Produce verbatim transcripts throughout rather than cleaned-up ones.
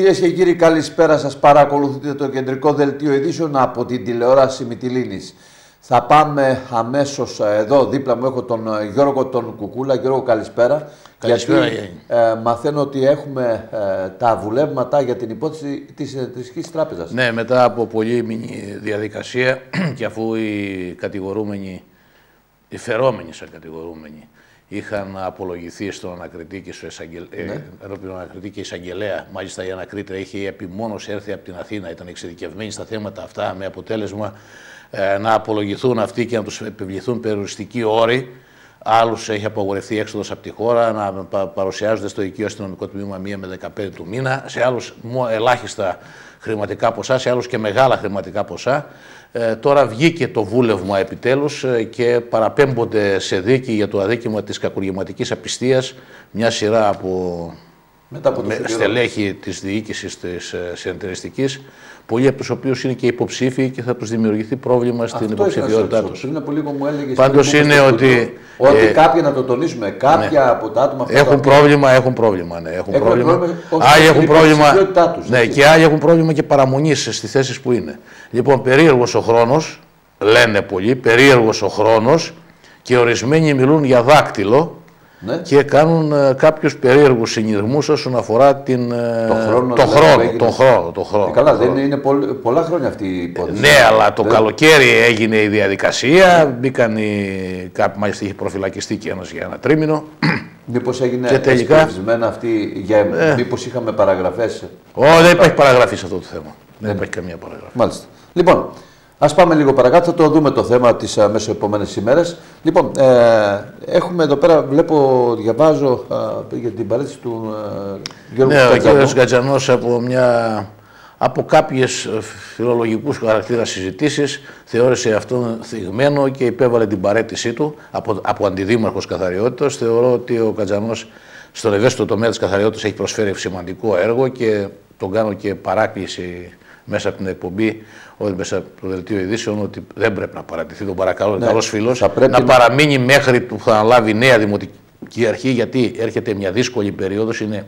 Κυρίες και κύριοι, καλησπέρα σας. Παρακολουθείτε το κεντρικό δελτίο ειδήσεων από την τηλεόραση Μυτιλήνης. Θα πάμε αμέσως εδώ. Δίπλα μου έχω τον Γιώργο τον Κουκούλα. Γιώργο, καλησπέρα. Καλησπέρα. Γιατί ε, μαθαίνω ότι έχουμε ε, τα βουλεύματα για την υπόθεση της Ερυθρικής Τράπεζας. Ναι, μετά από πολύμηνη διαδικασία και αφού οι κατηγορούμενοι, οι φερόμενοι σαν κατηγορούμενοι, είχαν απολογηθεί στον ανακριτή και στο εισαγγελ... ναι. ε, ανακριτή και εισαγγελέα. Μάλιστα η ανακρίτρια είχε επιμόνως έρθει από την Αθήνα, ήταν εξειδικευμένη στα θέματα αυτά, με αποτέλεσμα ε, να απολογηθούν αυτοί και να τους επιβληθούν περιοριστικοί όροι. Άλλους έχει απαγορευτεί έξοδος από τη χώρα, να παρουσιάζονται στο οικείο αστυνομικό τμήμα μία με δεκαπέντε του μήνα, σε άλλους ελάχιστα χρηματικά ποσά, σε άλλους και μεγάλα χρηματικά ποσά. Ε, τώρα βγήκε το βούλευμα επιτέλους ε, και παραπέμπονται σε δίκη για το αδίκημα της κακουργηματικής απιστίας μια σειρά από, Μετά από με, στελέχη της διοίκησης της ε, συνεταιριστικής, πολλοί από τους οποίους είναι και υποψήφοι και θα τους δημιουργηθεί πρόβλημα στην Αυτό υποψηφιότητά τους. Πριν από λίγο μου έλεγες Πάντως είναι ότι... Ότι ε, κάποιοι, να το τονίσουμε, κάποια ναι. από τα άτομα αυτά... Έχουν πρόβλημα, έχουν πρόβλημα, ναι. Έχουν, έχουν πρόβλημα. πρόβλημα άλλοι έχουν πρόβλημα, τους, ναι, και άλλοι έχουν πρόβλημα και παραμονής στις θέσεις που είναι. Λοιπόν, περίεργος ο χρόνος, λένε πολλοί, περίεργος ο χρόνος και ορισμένοι μιλούν για δάκτυλο. Ναι. Και κάνουν uh, κάποιους περίεργους συνειρμούς όσον αφορά την, uh, το χρόνο. Το χρόνο, το χρόνο, το χρόνο. Ε, καλά, το δεν χρόνο. είναι πολλ, πολλά χρόνια αυτή η υπόθεση. Ναι, αλλά το δεν... καλοκαίρι έγινε η διαδικασία, μπήκαν οι... κάποιοι, μάλιστα είχε προφυλακιστεί και ένας για ένα τρίμηνο. Μήπως έγινε και τελικά... αυτή, για... ε... μήπως είχαμε παραγραφές. Ω, δεν υπάρχει παραγραφή σε αυτό το θέμα. Δεν ε... υπάρχει καμία παραγραφή. Μάλιστα. Λοιπόν, ας πάμε λίγο παρακάτω, θα το δούμε το θέμα τις αμέσως επόμενες ημέρες. Λοιπόν, ε, έχουμε εδώ πέρα, βλέπω, διαβάζω ε, για την παρέτηση του ε, Γιώργου ναι, Κατζανού. Ο κ. Κατζανός από, μια, από κάποιες φιλολογικούς χαρακτήρα συζητήσεις θεώρησε αυτόν θυγμένο και υπέβαλε την παρέτησή του από, από αντιδήμαρχος καθαριότητας. Θεωρώ ότι ο Κατζανός στον ευαίσθητο τομέα της καθαριότητας έχει προσφέρει σημαντικό έργο και τον κάνω και παράκληση μέσα από την εκπομπή, όχι μέσα από το δελτίο ειδήσεων, ότι δεν πρέπει να παρατηθεί. Τον παρακαλώ, ναι, καλός φίλος, να να παραμείνει μέχρι που θα αναλάβει η νέα δημοτική αρχή, γιατί έρχεται μια δύσκολη περίοδος, είναι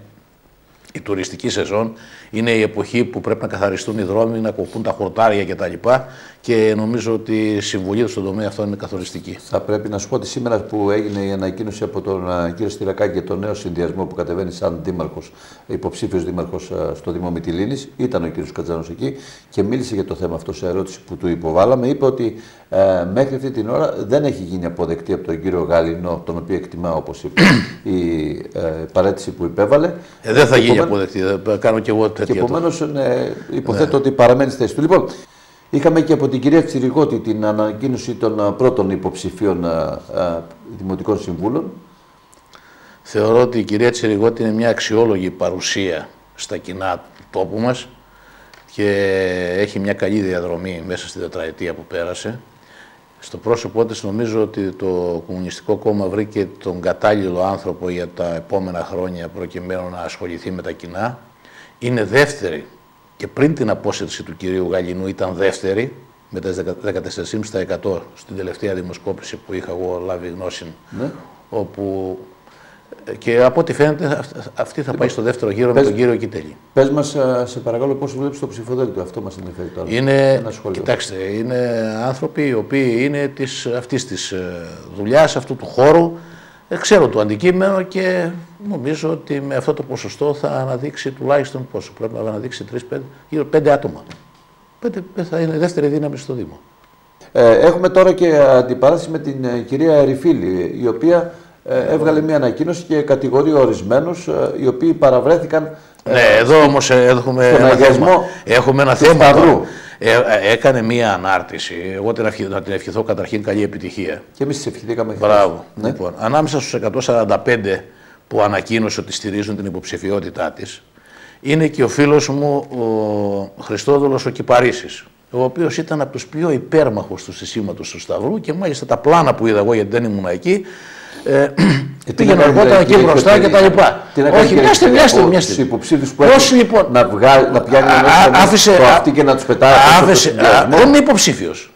η τουριστική σεζόν, είναι η εποχή που πρέπει να καθαριστούν οι δρόμοι, να κοπούν τα χορτάρια κτλ. Και νομίζω ότι η συμβολή του στον τομέα αυτό είναι καθοριστική. Θα πρέπει να σου πω ότι σήμερα που έγινε η ανακοίνωση από τον uh, κύριο Στυρακάκη για τον νέο συνδυασμό που κατεβαίνει σαν δήμαρχος, υποψήφιος δήμαρχος uh, στο Δήμο Μυτιλήνης, ήταν ο κύριος Κατζανός εκεί και μίλησε για το θέμα αυτό σε ερώτηση που του υποβάλαμε. Είπε ότι uh, μέχρι αυτή την ώρα δεν έχει γίνει αποδεκτή από τον κύριο Γαλινό, τον οποίο εκτιμά, όπως είπε, η uh, παρέτηση που υπέβαλε. Ε, δεν θα γίνει αποδεκτή, θα κάνω και εγώ τέτοια. Και επομένως ναι, υποθέτω ναι. ότι παραμένει στη θέση του. Λοιπόν, είχαμε και από την κυρία Τσιριγώτη την ανακοίνωση των πρώτων υποψηφίων α, α, δημοτικών συμβούλων. Θεωρώ ότι η κυρία Τσιριγώτη είναι μια αξιόλογη παρουσία στα κοινά του τόπου μας και έχει μια καλή διαδρομή μέσα στη τετραετία που πέρασε. Στο πρόσωπό της νομίζω ότι το Κομμουνιστικό Κόμμα βρήκε τον κατάλληλο άνθρωπο για τα επόμενα χρόνια προκειμένου να ασχοληθεί με τα κοινά. Είναι δεύτερη. Και πριν την απόσυρση του κυρίου Γαλινού ήταν δεύτερη, με τα δεκατέσσερα κόμμα πέντε τοις εκατό στην τελευταία δημοσκόπηση που είχα εγώ λάβει γνώση, ναι. όπου και από ό,τι φαίνεται αυτή θα πάει στο δεύτερο γύρο πες, με τον κύριο Κιτέλη. Πες μας, σε παρακαλώ, πώς βλέπεις το ψηφοδέλτιο, αυτό μας ενδιαφέρει τώρα. Είναι, κοιτάξτε, είναι άνθρωποι οι οποίοι είναι της, αυτής της δουλειάς, αυτού του χώρου, ξέρω το αντικείμενο και νομίζω ότι με αυτό το ποσοστό θα αναδείξει τουλάχιστον πόσο. Πρέπει να αναδείξει τρία πέντε, γύρω πέντε άτομα. Πέντε θα είναι δεύτερη δύναμη στο Δήμο. Ε, έχουμε τώρα και αντιπαράθεση με την ε, κυρία Ερυφίλη, η οποία ε, έβγαλε μια ανακοίνωση και κατηγορεί ορισμένους ε, οι οποίοι παραβρέθηκαν. Ε, ναι, εδώ όμως έχουμε ένα θέμα. Έχουμε ένα θέμα. Ε, έκανε μία ανάρτηση. Εγώ την ευχηθώ, να την ευχηθώ καταρχήν καλή επιτυχία. Και εμείς τις ευχηθήκαμε. Μπράβο. Ναι. Λοιπόν, ανάμεσα στους εκατόν σαράντα πέντε που ανακοίνωσε ότι στηρίζουν την υποψηφιότητά της, είναι και ο φίλος μου ο Χριστόδουλος ο Κυπαρίσης, ο οποίος ήταν από τους πιο υπέρμαχους του συστήματος του Σταυρού και μάλιστα τα πλάνα που είδα εγώ, γιατί δεν ήμουν εκεί, ε, πήγαινε εργόταν εκεί μπροστά και τα λοιπά. Όχι, μοιάστε, μοιάστε, μοιάστε. Τους υποψήφιους που έχουν λοιπόν, να, βγάλει, να πιάνει άφησε, το αυτή και να τους πετάει. Δεν είναι υποψήφιος.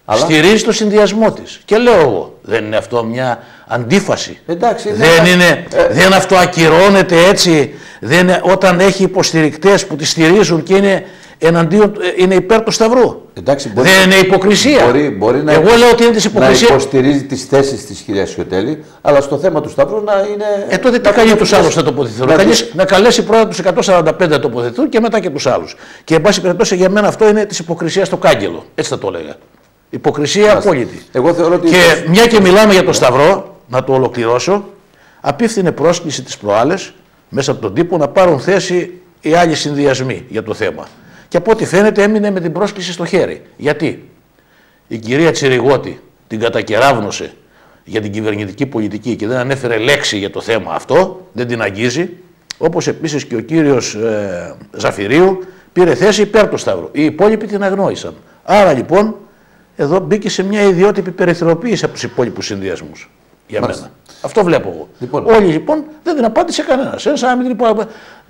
Αλλά... στηρίζει το συνδυασμό της. Και λέω εγώ, δεν είναι αυτό μια αντίφαση? Εντάξει, δεν, είναι... είναι, ε... δεν αυτό ακυρώνεται έτσι, δεν είναι, όταν έχει υποστηρικτές που τη στηρίζουν και είναι, εναντίον, είναι υπέρ του Σταυρού? Εντάξει, μπορεί, δεν είναι υποκρισία? Μπορεί, μπορεί να, εγώ λέω ότι είναι της υποκρισία. Να υποστηρίζει τις θέσεις της κυρίας Σιωτέλη, αλλά στο θέμα του Σταυρού να είναι... Ε, τότε τι καλεί τους άλλους να τοποθετηθούν? Να, καλέσει, να καλέσει πρώτα τους εκατόν σαράντα πέντε να τοποθετηθούν και μετά και τους άλλους. Και εν πάση περιπτώσει για μένα αυτό είναι της υποκρισίας στο κάγκελο. Έτσι θα το έλεγα. Υποκρισία απόλυτη. Εγώ θεωρώ ότι... Και μια και μιλάμε για το Σταυρό, να το ολοκληρώσω, απίφθινε πρόσκληση τις προάλλες μέσα από τον τύπο να πάρουν θέση οι άλλοι συνδυασμοί για το θέμα. Και από ό,τι φαίνεται έμεινε με την πρόσκληση στο χέρι. Γιατί? Η κυρία Τσιριγώτη την κατακεράβνωσε για την κυβερνητική πολιτική και δεν ανέφερε λέξη για το θέμα αυτό, δεν την αγγίζει. Όπως επίσης και ο κύριος ε, Ζαφυρίου πήρε θέση υπέρ του Σταύρου. Οι υπόλοιποι την αγνόησαν. Άρα λοιπόν εδώ μπήκε σε μια ιδιότυπη περιθωριοποίηση από τους υπόλοιπους συνδυασμούς. Για Μάλιστα. μένα. Αυτό βλέπω εγώ. Λοιπόν. Όλοι λοιπόν δεν την απάντησε κανένας. Ένα σαν να μην την υπό...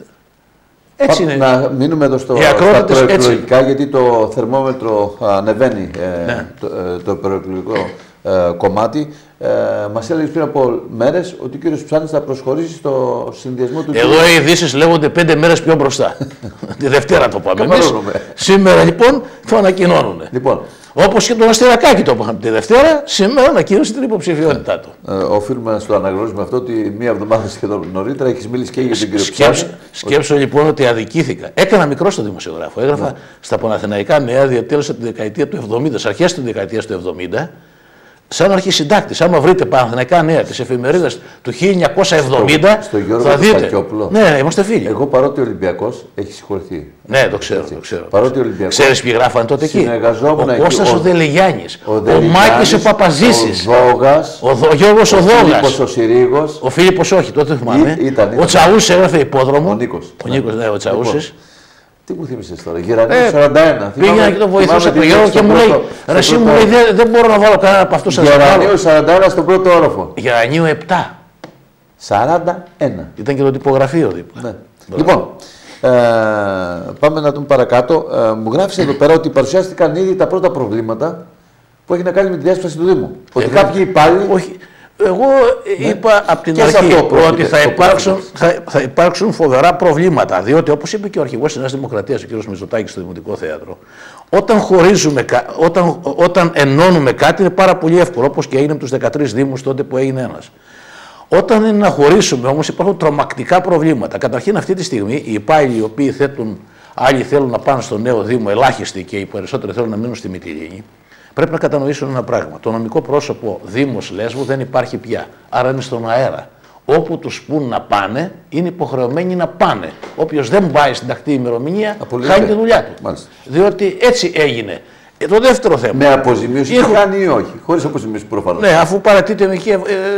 Έτσι είναι. Να μείνουμε εδώ στο, στα προεκλογικά, γιατί το θερμόμετρο ανεβαίνει ε, ναι. το, ε, το προεκλογικό ε, κομμάτι. Ε, μας έλεγε πριν από μέρες ότι ο κύριος Ψάνης θα προσχωρήσει στο συνδυασμό του... Εδώ οι ειδήσεις λέγονται πέντε μέρες πιο μπροστά. Τη Δευτέρα το πάμε εμείς. Σήμερα λοιπόν το ανακοινώνουν. Λοιπόν. Όπως και τον Αστερακάκη το είπαμε τη Δευτέρα, σήμερα ανακοίνωσε την υποψηφιότητά του. Ε, οφείλουμε να στο αναγνωρίσουμε αυτό ότι μία εβδομάδα σχεδόν νωρίτερα έχεις μιλήσει και για τον κύριο Ψάνη. Σκέψω ότι... λοιπόν ότι αδικήθηκα. Έκανα μικρό στο δημοσιογράφο. Έγραφα ναι. στα Παναθηναϊκά Νέα, διατέλεσα τη δεκαετία του εβδομήντα, στις αρχές της δεκαετίας του εβδομήντα. Σαν αρχισυντάκτης, άμα βρείτε Παναθηναϊκά Νέα της εφημερίδας του χίλια εννιακόσια εβδομήντα, στο, στο θα δείτε. Κακιόπουλο. Ναι, είμαστε φίλοι. Εγώ παρότι ο Ολυμπιακός έχει συγχωρηθεί. Ναι, το ξέρω. Το ξέρω. Παρότι ο Ολυμπιακός. Ξέρεις ποιοι γράφανε τότε εκεί? Ο Κώστας ο, ο Δελιγιάννης, ο, ο Μάκης ο Παπαζήσης, ο Δόγας, ο, ο Γιώργος ο, ο Δόγας, Φίλιππος ο Συρίγος. Ο Φίλιππος όχι, τότε θυμάμαι. Ή, ήταν, ήταν. Ο Τσαούσης έγραφε υπόδρομο. Ο Νίκος. Ο Νίκος, ναι, ο Τσαούσης. Τι μου θύμισες τώρα, Γερανίου ε, σαράντα ένα. Πήγαινα και τον βοηθούσα το Γιώργο και μου λέει, ρε εσύ μου λέει, δεν, δεν μπορώ να βάλω κανένα από αυτούς σας. Γερανίου σαράντα ένα στον πρώτο όροφο. Γερανίου επτά. σαράντα ένα. Ήταν και το τυπογραφείο δίπλα. Ναι. Λοιπόν, ε, πάμε να δούμε παρακάτω. Ε, μου γράφεις εδώ πέρα ότι παρουσιάστηκαν ήδη τα πρώτα προβλήματα που έχει να κάνει με τη διάσπαση του Δήμου. Ότι Εγώ, κάποιοι υπάλληλοι... Όχι. Εγώ ναι. είπα από την αρχή ότι θα υπάρξουν, θα, θα υπάρξουν φοβερά προβλήματα. Διότι, όπως είπε και ο αρχηγός της Νέας Δημοκρατίας, ο κ. Μητσοτάκης, στο Δημοτικό Θέατρο, όταν, χωρίζουμε, όταν, όταν ενώνουμε κάτι είναι πάρα πολύ εύκολο, όπως και έγινε με τους δεκατρείς Δήμους τότε που έγινε ένας. Όταν είναι να χωρίσουμε όμως υπάρχουν τρομακτικά προβλήματα. Καταρχήν, αυτή τη στιγμή οι υπάλληλοι οι οποίοι θέτουν, άλλοι θέλουν να πάνε στο νέο Δήμο, ελάχιστοι και οι περισσότεροι θέλουν να μείνουν στη Μυτιλήνη. Πρέπει να κατανοήσουν ένα πράγμα. Το νομικό πρόσωπο Δήμος Λέσβου δεν υπάρχει πια. Άρα είναι στον αέρα. Όπου τους πούν να πάνε, είναι υποχρεωμένοι να πάνε. Όποιος δεν πάει στην τακτή ημερομηνία, χάνει τη δουλειά του. Μάλιστα. Διότι έτσι έγινε. Ε, το δεύτερο θέμα. Με αποζημίωση Έχω... χάνει ή όχι. Χωρίς αποζημίωση προφανώς. Ναι, αφού παρατείται με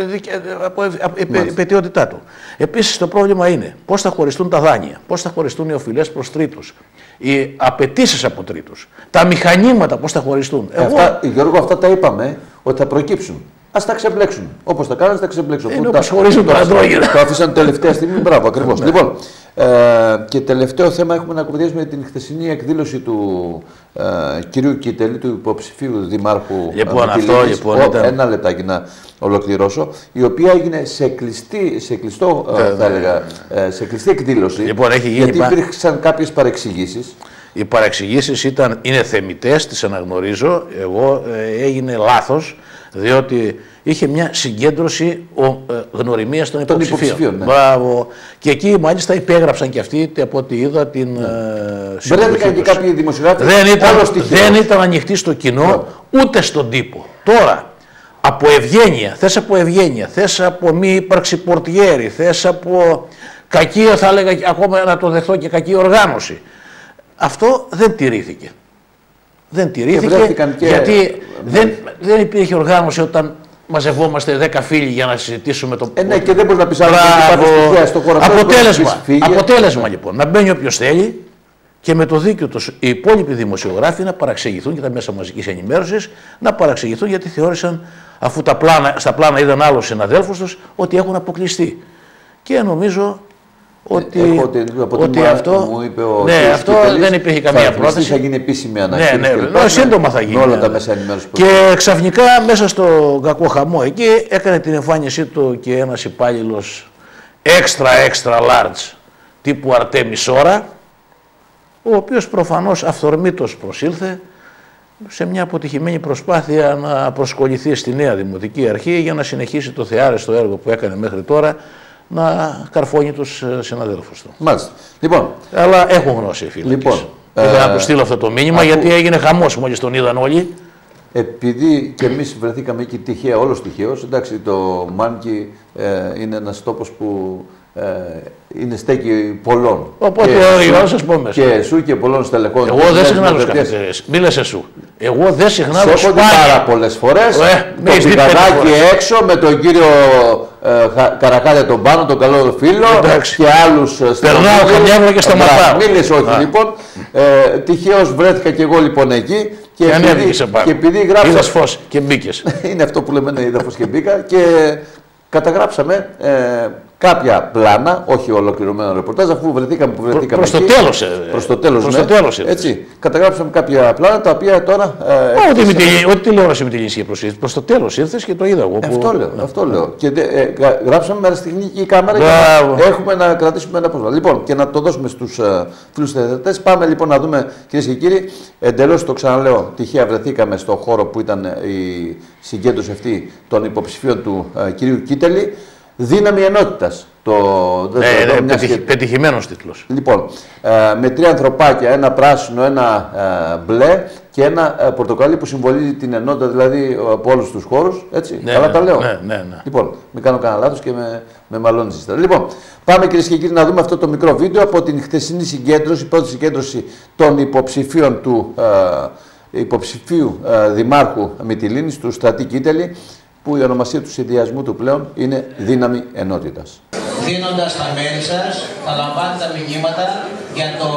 από επαιτειότητά του. Επίσης το πρόβλημα είναι πώς θα χωριστούν τα δάνεια, πώς θα χωριστούν οι οφειλές προς τρίτους, οι απαιτήσεις από τρίτους, τα μηχανήματα πώς θα χωριστούν. Ε, Εγώ... αυτά, Γιώργο, αυτά τα είπαμε ότι θα προκύψουν. Ας τα ξεμπλέξουν. Όπως τα κάνουν, τα ξεμπλέξουν. Είναι όπως χωρίζουν το αντρόγυνα. Το άφησαν τελευταία στιγμή. Μπράβο, ακριβώς. Λοιπόν, ε, και τελευταίο θέμα έχουμε να κουβεντιάσουμε την χθεσινή εκδήλωση του ε, κυρίου Κίτελη, του υποψηφίου δημάρχου. Λοιπόν, αυτό λοιπόν. Ήταν... Ένα λεπτάκι να ολοκληρώσω. Η οποία έγινε σε, κλειστή, σε, κλειστό, ε, θα έλεγα, ε, σε κλειστή εκδήλωση. Λοιπόν, έχει γίνει γιατί υπήρξαν κάποιες παρεξηγήσεις. Οι παρεξηγήσεις ήταν, είναι θεμιτές, τις αναγνωρίζω. Εγώ ε, έγινε λάθος. Διότι είχε μια συγκέντρωση ο, ε, γνωριμίας των υποψηφίων. Ναι. Μπράβο. Και εκεί μάλιστα υπέγραψαν και αυτοί, από ό,τι είδα, την ναι. ε, συμμετοχή και κάποιοι δημοσιογράφοι. Δεν ήταν, δεν ήταν ανοιχτή στο κοινό, ναι. ούτε στον τύπο. Τώρα, από ευγένεια, θες από ευγένεια, θες από μη ύπαρξη πορτιέρη, θες από κακή, θα έλεγα ακόμα να το δεχθώ και κακή οργάνωση. Αυτό δεν τηρήθηκε. Δεν τηρήθηκε και... γιατί δεν, δεν υπήρχε οργάνωση όταν μαζευόμαστε δέκα φίλοι για να συζητήσουμε το... Ε, ναι, και δεν μπορεί να πεις άλλο στο χώρο. Αποτέλεσμα, αποτέλεσμα λοιπόν, να μπαίνει όποιος θέλει και με το δίκιο τους οι υπόλοιποι δημοσιογράφοι να παραξηγηθούν και τα μέσα μαζικής ενημέρωσης να παραξηγηθούν γιατί θεώρησαν, αφού τα πλάνα, στα πλάνα είδαν άλλους συναδέλφους τους, ότι έχουν αποκλειστεί. Και νομίζω ότι, Έχω, από ότι μου, αυτό, μου είπε ο ναι, αυτό Κιτελής, δεν υπήρχε καμία πρόταση. Θα γίνει επίσημη ανακοίνωση. Ναι, ναι, ναι, ναι, σύντομα θα γίνει. Με όλα τα μέσα ενημέρωση. Και ξαφνικά μέσα στο κακό χαμό εκεί έκανε την εμφάνισή του και ένας υπάλληλος extra extra large τύπου Αρτέμις Ώρα, ο οποίος προφανώς αυθορμήτως προσήλθε σε μια αποτυχημένη προσπάθεια να προσκοληθεί στη νέα Δημοτική Αρχή για να συνεχίσει το θεάρεστο έργο που έκανε μέχρι τώρα, να καρφώνει τους συναδέλφους του. Μάλιστα. Λοιπόν, αλλά έχουν γνώση οι φίλοι. Λοιπόν, ήθελα ε, να του στείλω αυτό το μήνυμα, αφού, γιατί έγινε χαμός μόλις τον είδαν όλοι. Επειδή και εμείς βρεθήκαμε εκεί τυχαία, όλος τυχαίος, εντάξει, το Μάνκι ε, είναι ένας τόπος που ε, είναι στέκει πολλών. Οπότε ο Ιωάννης σας πω μέσα. Και σου και πολλών στελεχών. Εγώ δεν συχνά τους καφετέρες. Μίλεσαι σου. Εγώ δεν συχνά τους σπάνια. πάρα πολλές φορές. Ε, το πηγαδάκι έξω με τον κύριο ε, Καρακάλια τον πάνω, τον καλό φίλο. Εντάξει. Και άλλους στελεχούς. Περνάω καμιά και σταματάω. Μίλες όχι Α. λοιπόν. Ε, τυχαίως βρέθηκα και εγώ λοιπόν εκεί. Και, και επειδή, και επειδή γράψα... Είδες φως και μπήκες. Είναι αυτό που λέμε, ναι, είδα φως και μπήκα. Και καταγράψαμε ε, κάποια πλάνα, όχι ολοκληρωμένο ρεπορτάζ, αφού βρεθήκαμε που βρεθήκαμε προς εκεί. Το τέλος, ε, προς το τέλος, προς ναι. το τέλος έτσι. Καταγράψαμε κάποια πλάνα, τα οποία τώρα... Ε, ό,τι, με... ό,τι τηλεόραση με τη λύση προσήλθες. Προς το τέλος ήρθες και το είδα εγώ. Που... Αυτό λέω, ναι. αυτό λέω. Και ε, γράψαμε με αεραστεχνική κάμερα Μπράβο. και έχουμε να κρατήσουμε ένα πρόσβαση. Λοιπόν, και να το δώσουμε στους uh, φίλους τηλεθεατές. Πάμε λοιπόν να δούμε, κυρίες και κύριοι, εντελώς το ξαναλέω, τυχαία βρεθήκαμε στο χώρο που ήταν η συγκέντρωση αυτή των υποψηφίων του uh, κυρίου Κίτελη. Δύναμη ενότητας. Το, ναι, ναι, ναι, πετυχ, και... πετυχημένος τίτλος. Λοιπόν, ε, με τρία ανθρωπάκια, ένα πράσινο, ένα ε, μπλε και ένα ε, πορτοκαλί που συμβολίζει την ενότητα, δηλαδή από όλους τους χώρους. Έτσι, ναι, καλά ναι, τα λέω. Ναι, ναι, ναι. Λοιπόν, μην κάνω κανένα λάθος και με, με μαλώνεις ύστερα. Λοιπόν, πάμε κυρίες και κύριοι να δούμε αυτό το μικρό βίντεο από την χθεσινή συγκέντρωση, πρώτη συγκέντρωση των υποψηφίων του ε, υποψηφίου ε, Δημάρχου Μυτιλήνης, του Στρατή Κίτελη, που η ονομασία του συνδυασμού του πλέον είναι Δύναμη Ενότητας. Δίνοντας τα μέρη σας, θα λαμβάνετε τα μηνύματα για το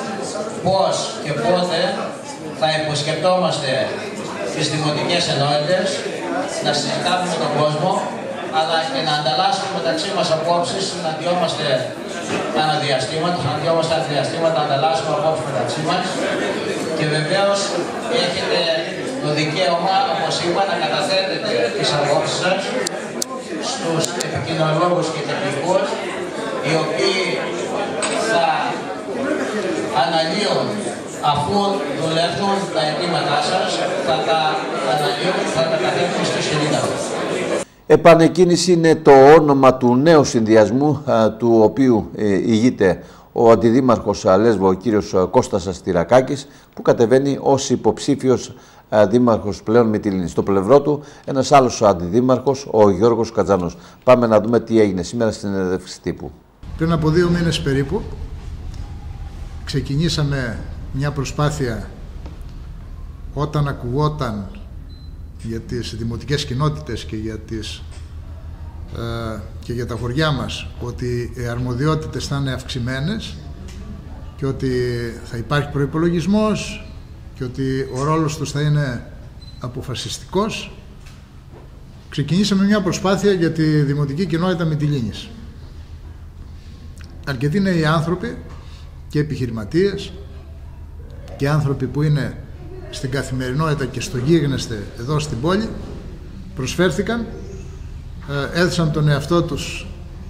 πώς και πότε θα υποσκεπτόμαστε τις δημοτικές ενότητες, να συζητάμε με τον κόσμο, αλλά και να ανταλλάσσουμε μεταξύ μας απόψεις, να διόμαστε αναδιαστήματα, να διόμαστε αναδιαστήματα, να ανταλλάσσουμε απόψεις μεταξύ μας. Και βεβαίως έχετε το δικαίωμα, όπως είπα, να καταθέτετε τις απόψεις σας στους επικοινωνιολόγους και τεχνικούς, οι οποίοι θα αναλύουν, αφού δουλεύουν τα αιτήματά σας, θα τα αναλύουν, θα τα καταθέτουν στη σελίδα μας. Επανεκκίνηση είναι το όνομα του νέου συνδυασμού, α, του οποίου ε, ηγείται ο αντιδήμαρχος Λέσβο, ο κύριος Κώστας Αστηρακάκης, που κατεβαίνει ως υποψήφιος α, δήμαρχος πλέον Μυτιλήνης. Στο πλευρό του ένας άλλος αντιδήμαρχος, ο Γιώργος Κατζάνος. Πάμε να δούμε τι έγινε σήμερα στην συνέντευξη τύπου. Πριν από δύο μήνες περίπου ξεκινήσαμε μια προσπάθεια, όταν ακουγόταν για τις δημοτικές κοινότητες και για, τις, ε, και για τα χωριά μας ότι οι αρμοδιότητες θα είναι αυξημένες και ότι θα υπάρχει προϋπολογισμός και ότι ο ρόλος τους θα είναι αποφασιστικός, ξεκινήσαμε μια προσπάθεια για τη δημοτική κοινότητα Μυτιλήνης. Αρκετοί νέοι άνθρωποι και επιχειρηματίες και άνθρωποι που είναι στην καθημερινότητα και στο γίγνεσθε εδώ στην πόλη προσφέρθηκαν, έθεσαν τον εαυτό τους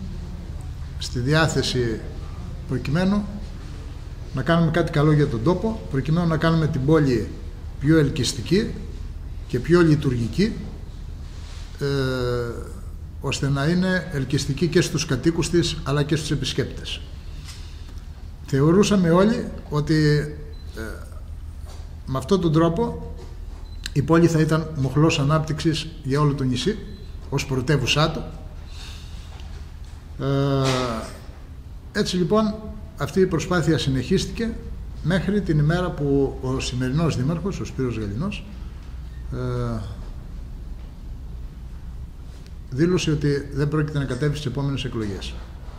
στη διάθεση προκειμένου να κάνουμε κάτι καλό για τον τόπο, προκειμένου να κάνουμε την πόλη πιο ελκυστική και πιο λειτουργική, ε, ώστε να είναι ελκυστική και στους κατοίκους της αλλά και στους επισκέπτες. Θεωρούσαμε όλοι ότι ε, με αυτόν τον τρόπο η πόλη θα ήταν μοχλός ανάπτυξης για όλο το νησί ως πρωτεύουσά του. Ε, έτσι λοιπόν αυτή η προσπάθεια συνεχίστηκε μέχρι την ημέρα που ο σημερινός δήμαρχος, ο Σπύρος Γαλινός, ε, δήλωσε ότι δεν πρόκειται να κατέβει στις επόμενες εκλογές.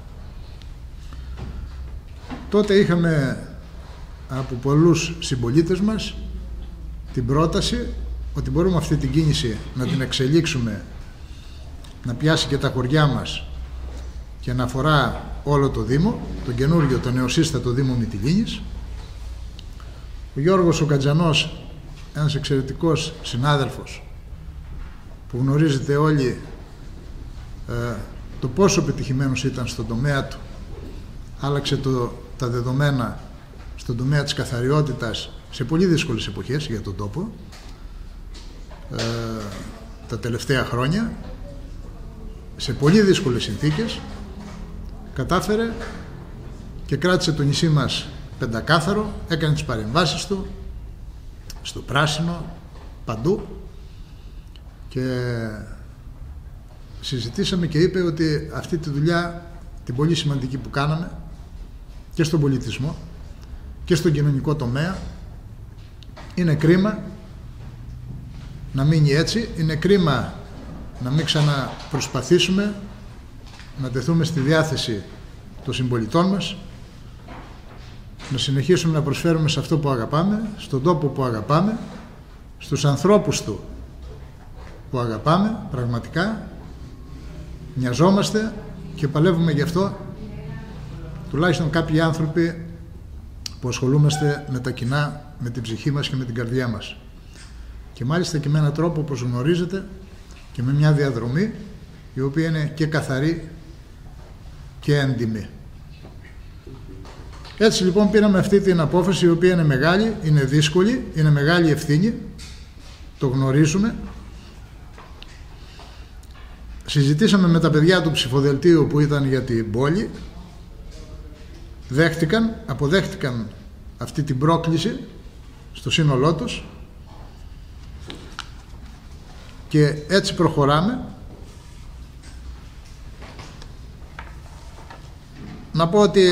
Τότε είχαμε από πολλούς συμπολίτες μας την πρόταση ότι μπορούμε αυτή την κίνηση να την εξελίξουμε, να πιάσει και τα χωριά μας και να αφορά όλο το Δήμο, τον καινούργιο, τον νεοσύστατο Δήμο Μυτιλήνης. Ο Γιώργος ο Κατζανός, ένας εξαιρετικός συνάδελφος που γνωρίζετε όλοι ε, το πόσο πετυχημένος ήταν στον τομέα του, άλλαξε το, τα δεδομένα στον τομέα της καθαριότητας σε πολύ δύσκολες εποχές για τον τόπο ε, τα τελευταία χρόνια, σε πολύ δύσκολες συνθήκες κατάφερε και κράτησε το νησί μας πεντακάθαρο, έκανε τις παρεμβάσεις του στο πράσινο, παντού, και συζητήσαμε και είπε ότι αυτή τη δουλειά την πολύ σημαντική που κάναμε και στον πολιτισμό και στον κοινωνικό τομέα, είναι κρίμα να μείνει έτσι, είναι κρίμα να μην ξαναπροσπαθήσουμε να τεθούμε στη διάθεση των συμπολιτών μας, να συνεχίσουμε να προσφέρουμε σε αυτό που αγαπάμε, στον τόπο που αγαπάμε, στους ανθρώπους του που αγαπάμε πραγματικά, νοιαζόμαστε και παλεύουμε γι' αυτό, τουλάχιστον κάποιοι άνθρωποι που ασχολούμαστε με τα κοινά, με την ψυχή μας και με την καρδιά μας. Και μάλιστα και με έναν τρόπο, όπως γνωρίζετε, και με μια διαδρομή η οποία είναι και καθαρή και έντιμη. Έτσι λοιπόν πήραμε αυτή την απόφαση, η οποία είναι μεγάλη, είναι δύσκολη, είναι μεγάλη ευθύνη, το γνωρίζουμε. Συζητήσαμε με τα παιδιά του ψηφοδελτίου που ήταν για την πόλη, δέχτηκαν, αποδέχτηκαν αυτή την πρόκληση στο σύνολό τους και έτσι προχωράμε. Να πω ότι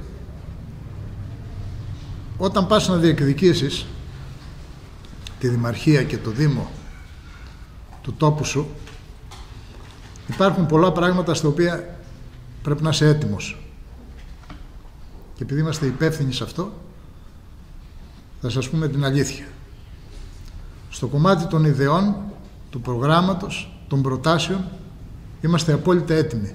όταν πας να διεκδικήσεις τη Δημαρχία και το Δήμο του τόπου σου, υπάρχουν πολλά πράγματα στα οποία πρέπει να είσαι έτοιμος. Και επειδή είμαστε υπεύθυνοι σε αυτό, θα σας πούμε την αλήθεια. Στο κομμάτι των ιδεών, του προγράμματος, των προτάσεων, είμαστε απόλυτα έτοιμοι.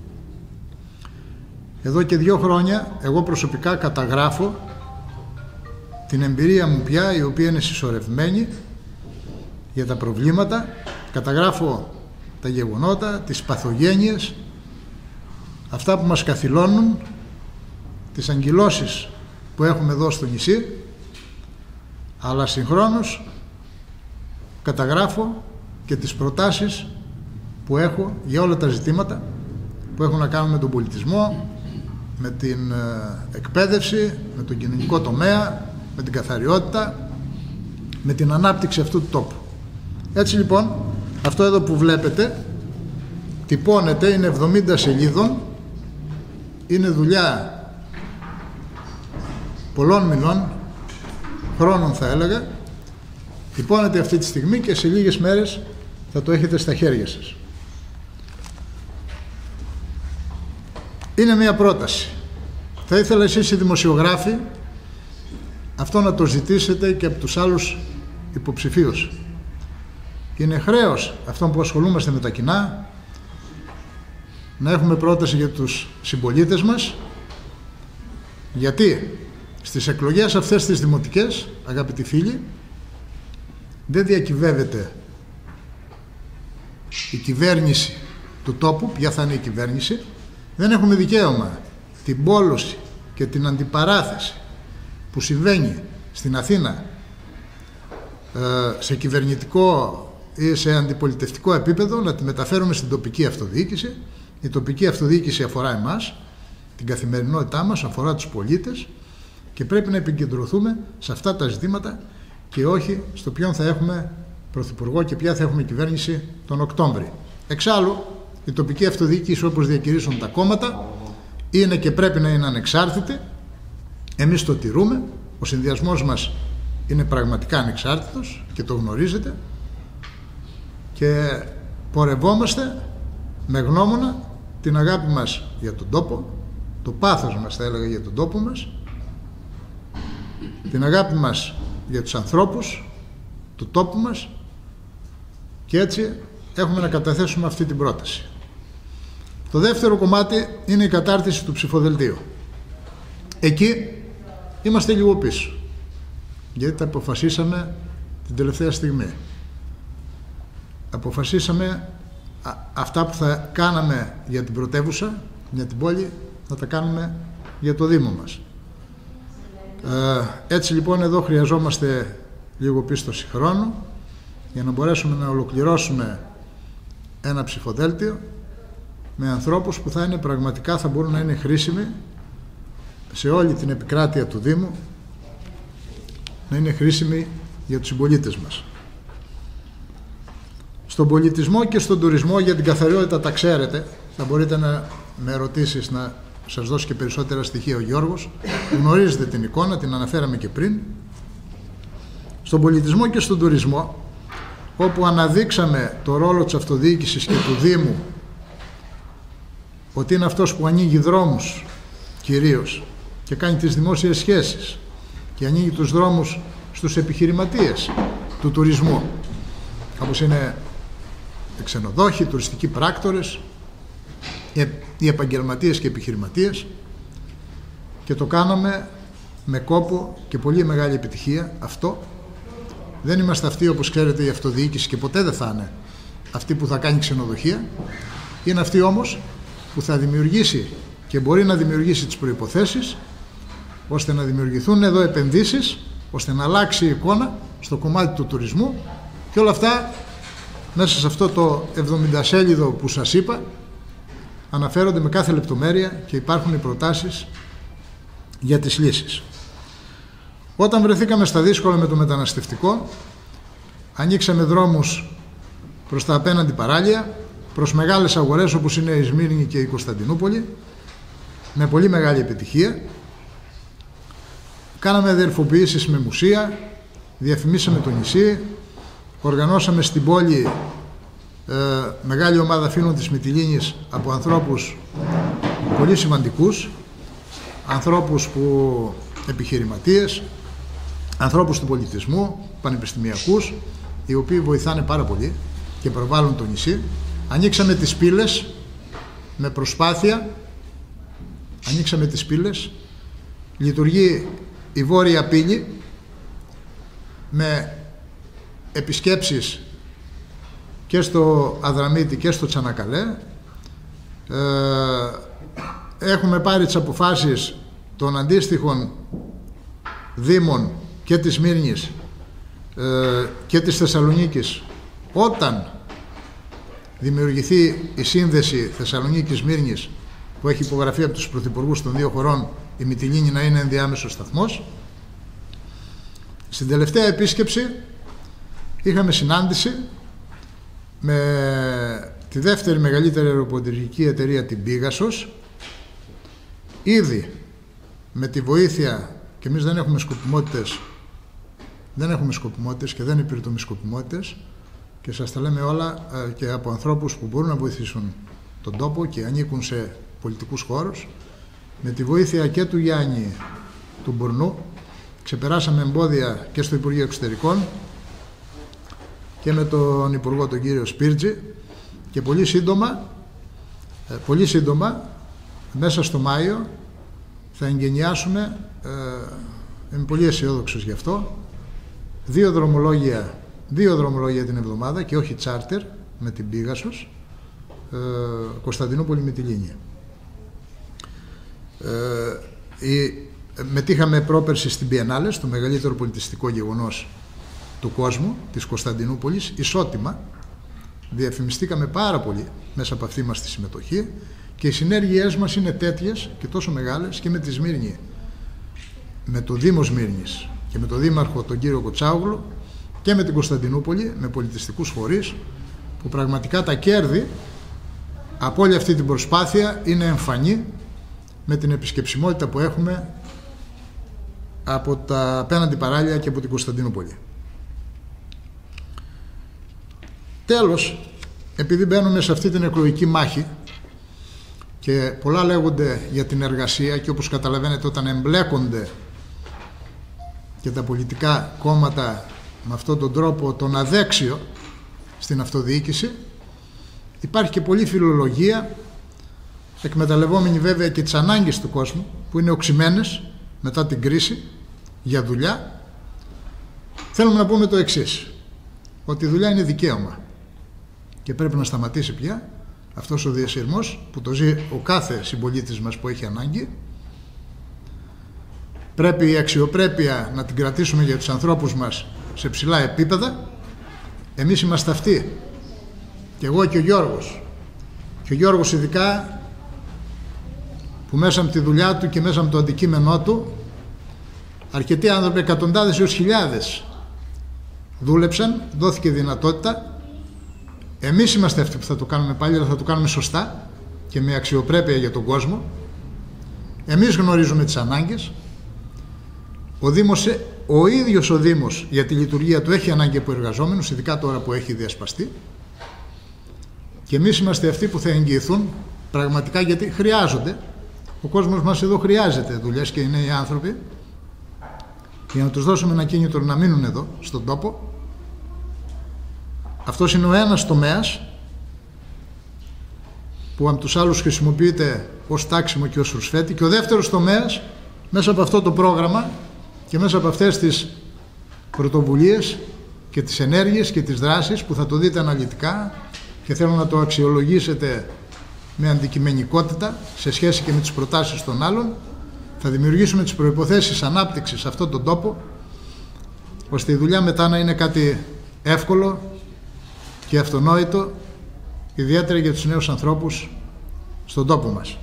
Εδώ και δύο χρόνια, εγώ προσωπικά καταγράφω την εμπειρία μου πια, η οποία είναι συσσωρευμένη για τα προβλήματα. Καταγράφω τα γεγονότα, τις παθογένειες, αυτά που μας καθυλώνουν, τις αγκυλώσεις που έχουμε εδώ στο νησί, αλλά συγχρόνως καταγράφω και τις προτάσεις που έχω για όλα τα ζητήματα που έχουν να κάνουν με τον πολιτισμό, με την εκπαίδευση, με τον κοινωνικό τομέα, με την καθαριότητα, με την ανάπτυξη αυτού του τόπου. Έτσι λοιπόν, αυτό εδώ που βλέπετε τυπώνεται, είναι εβδομήντα σελίδων, είναι δουλειά πολλών μηνών, χρόνων θα έλεγα, τυπώνεται αυτή τη στιγμή και σε λίγες μέρες θα το έχετε στα χέρια σας. Είναι μια πρόταση. Θα ήθελα εσείς οι δημοσιογράφοι αυτό να το ζητήσετε και από τους άλλους υποψηφίους. Είναι χρέος αυτών που ασχολούμαστε με τα κοινά να έχουμε πρόταση για τους συμπολίτες μας, γιατί στις εκλογές αυτές τις δημοτικές, αγαπητοί φίλοι, δεν διακυβεύεται η κυβέρνηση του τόπου, ποια θα είναι η κυβέρνηση. Δεν έχουμε δικαίωμα την πόλωση και την αντιπαράθεση που συμβαίνει στην Αθήνα σε κυβερνητικό ή σε αντιπολιτευτικό επίπεδο να τη μεταφέρουμε στην τοπική αυτοδιοίκηση. Η τοπική αυτοδιοίκηση αφορά εμάς, την καθημερινότητά μας, αφορά τους πολίτες και πρέπει να επικεντρωθούμε σε αυτά τα ζητήματα και όχι στο ποιον θα έχουμε πρωθυπουργό και ποια θα έχουμε κυβέρνηση τον Οκτώβρη. Εξάλλου, η τοπική αυτοδιοίκηση, όπως διακηρύσσουν τα κόμματα, είναι και πρέπει να είναι ανεξάρτητη. Εμείς το τηρούμε. Ο συνδυασμός μας είναι πραγματικά ανεξάρτητος και το γνωρίζετε. Και πορευόμαστε με γνώμονα την αγάπη μας για τον τόπο, το πάθος μας θα έλεγα για τον τόπο μας, την αγάπη μας για τους ανθρώπους του τόπου μας, και έτσι έχουμε να καταθέσουμε αυτή την πρόταση. Το δεύτερο κομμάτι είναι η κατάρτιση του ψηφοδελτίου. Εκεί είμαστε λίγο πίσω, γιατί τα αποφασίσαμε την τελευταία στιγμή. Αποφασίσαμε α, αυτά που θα κάναμε για την πρωτεύουσα, για την πόλη, να τα κάνουμε για το Δήμο μας. Ε, έτσι λοιπόν εδώ χρειαζόμαστε λίγο πίστοση χρόνου για να μπορέσουμε να ολοκληρώσουμε ένα ψηφοδέλτιο με ανθρώπους που θα είναι πραγματικά, θα μπορούν να είναι χρήσιμοι σε όλη την επικράτεια του Δήμου, να είναι χρήσιμοι για τους συμπολίτες μας. Στον πολιτισμό και στον τουρισμό, για την καθαριότητα τα ξέρετε, θα μπορείτε να με ρωτήσεις να σας δώσει και περισσότερα στοιχεία ο Γιώργος. Γνωρίζετε την εικόνα, την αναφέραμε και πριν. Στον πολιτισμό και στον τουρισμό, όπου αναδείξαμε το ρόλο της αυτοδιοίκησης και του Δήμου, ότι είναι αυτός που ανοίγει δρόμους κυρίως και κάνει τις δημόσιες σχέσεις και ανοίγει τους δρόμους στους επιχειρηματίες του τουρισμού, όπως είναι οι ξενοδόχοι, οι τουριστικοί πράκτορες, οι επαγγελματίες και επιχειρηματίες, και το κάναμε με κόπο και πολύ μεγάλη επιτυχία αυτό. Δεν είμαστε αυτοί, όπως ξέρετε, η αυτοδιοίκηση, και ποτέ δεν θα είναι αυτή που θα κάνει ξενοδοχεία. Είναι αυτή όμως που θα δημιουργήσει και μπορεί να δημιουργήσει τις προϋποθέσεις ώστε να δημιουργηθούν εδώ επενδύσεις, ώστε να αλλάξει η εικόνα στο κομμάτι του τουρισμού, και όλα αυτά μέσα σε αυτό το εβδομηντασέλιδο που σας είπα αναφέρονται με κάθε λεπτομέρεια και υπάρχουν οι προτάσεις για τις λύσεις. Όταν βρεθήκαμε στα δύσκολα με το μεταναστευτικό, ανοίξαμε δρόμους προς τα απέναντι παράλια, προς μεγάλες αγορές όπως είναι η Σμύρνη και η Κωνσταντινούπολη, με πολύ μεγάλη επιτυχία. Κάναμε αδερφοποιήσεις με μουσεία, διαφημίσαμε το νησί, οργανώσαμε στην πόλη ε, μεγάλη ομάδα φίλων της Μυτιλήνης από ανθρώπους πολύ σημαντικούς, ανθρώπους που επιχειρηματίες, ανθρώπους του πολιτισμού, πανεπιστημιακούς, οι οποίοι βοηθάνε πάρα πολύ και προβάλλουν το νησί. Ανοίξαμε τις πύλες με προσπάθεια, ανοίξαμε τις πύλες, λειτουργεί η Βόρεια Πύλη με επισκέψεις και στο Αδραμίτη και στο Τσανακαλέ. Ε, έχουμε πάρει τις αποφάσεις των αντίστοιχων δήμων και της Σμύρνης ε, και της Θεσσαλονίκης, όταν δημιουργηθεί η σύνδεση Θεσσαλονίκης-Σμύρνης που έχει υπογραφεί από τους πρωθυπουργούς των δύο χωρών, η Μυτιλήνη να είναι ενδιάμεσος σταθμός. Στην τελευταία επίσκεψη είχαμε συνάντηση με τη δεύτερη μεγαλύτερη αεροπορική εταιρεία, την Πίγασος. Ήδη με τη βοήθεια, και εμείς δεν έχουμε σκοπιμότητες, δεν έχουμε σκοπιμότητες και δεν υπηρετούμε σκοπιμότητες, και σας τα λέμε όλα και από ανθρώπους που μπορούν να βοηθήσουν τον τόπο και ανήκουν σε πολιτικούς χώρους. Με τη βοήθεια και του Γιάννη του Μπουρνού ξεπεράσαμε εμπόδια και στο Υπουργείο Εξωτερικών και με τον Υπουργό τον κύριο Σπίρτζη, και πολύ σύντομα, πολύ σύντομα μέσα στο Μάιο θα εγκαινιάσουμε, ε, είμαι πολύ αισιόδοξος γι' αυτό, δύο δρομολόγια, δύο δρομολόγια την εβδομάδα και όχι τσάρτερ με την Πίγασος, ε, Κωνσταντινούπολη Μυτιλήνη. Ε, η, μετήχαμε πρόπερση στην Biennale, στο μεγαλύτερο πολιτιστικό γεγονός του κόσμου, της Κωνσταντινούπολης, ισότιμα. Διαφημιστήκαμε πάρα πολύ μέσα από αυτή μας τη συμμετοχή, και οι συνέργειές μας είναι τέτοιες και τόσο μεγάλες και με τη Σμύρνη, με το Δήμο Σμύρνης και με το Δήμαρχο τον κύριο Κοτσάουγλου, και με την Κωνσταντινούπολη, με πολιτιστικούς φορείς, που πραγματικά τα κέρδη από όλη αυτή την προσπάθεια είναι εμφανή με την επισκεψιμότητα που έχουμε από τα απέναντι παράλια και από την Κωνσταντινούπολη. Τέλος, επειδή μπαίνουμε σε αυτή την εκλογική μάχη και πολλά λέγονται για την εργασία, και όπως καταλαβαίνετε όταν εμπλέκονται και τα πολιτικά κόμματα με αυτόν τον τρόπο τον αδέξιο στην αυτοδιοίκηση, υπάρχει και πολλή φιλολογία εκμεταλλευόμενοι βέβαια και τις ανάγκες του κόσμου που είναι οξυμένες μετά την κρίση για δουλειά, θέλουμε να πούμε το εξής, ότι η δουλειά είναι δικαίωμα και πρέπει να σταματήσει πια αυτός ο διασυρμός που το ζει ο κάθε συμπολίτης μας που έχει ανάγκη. Πρέπει η αξιοπρέπεια να την κρατήσουμε για τους ανθρώπους μας σε ψηλά επίπεδα. Εμείς είμαστε αυτοί, και εγώ και ο Γιώργος, και ο Γιώργος ειδικά, που μέσα από τη δουλειά του και μέσα από το αντικείμενό του αρκετοί άνθρωποι, εκατοντάδες έως χιλιάδες, δούλεψαν, δόθηκε δυνατότητα. Εμείς είμαστε αυτοί που θα το κάνουμε πάλι, αλλά θα το κάνουμε σωστά και με αξιοπρέπεια για τον κόσμο. Εμείς γνωρίζουμε τις ανάγκες. Ο Δήμος, ο ίδιος ο Δήμος για τη λειτουργία του έχει ανάγκη από εργαζόμενους, ειδικά τώρα που έχει διασπαστεί. Και εμείς είμαστε αυτοί που θα εγγυηθούν πραγματικά, γιατί χρειάζονται. Ο κόσμος μας εδώ χρειάζεται δουλειές και οι νέοι άνθρωποι, για να τους δώσουμε ένα κίνητρο να μείνουν εδώ στον τόπο. Αυτός είναι ο ένας τομέας που από τους άλλους χρησιμοποιείται ως τάξιμο και ως ρουσφέτη, και ο δεύτερος τομέας μέσα από αυτό το πρόγραμμα και μέσα από αυτές τις πρωτοβουλίες και τις ενέργειες και τις δράσεις που θα το δείτε αναλυτικά και θέλω να το αξιολογήσετε με αντικειμενικότητα σε σχέση και με τις προτάσεις των άλλων, θα δημιουργήσουμε τις προϋποθέσεις ανάπτυξης σε αυτόν τον τόπο, ώστε η δουλειά μετά να είναι κάτι εύκολο και αυτονόητο, ιδιαίτερα για τους νέους ανθρώπους στον τόπο μας.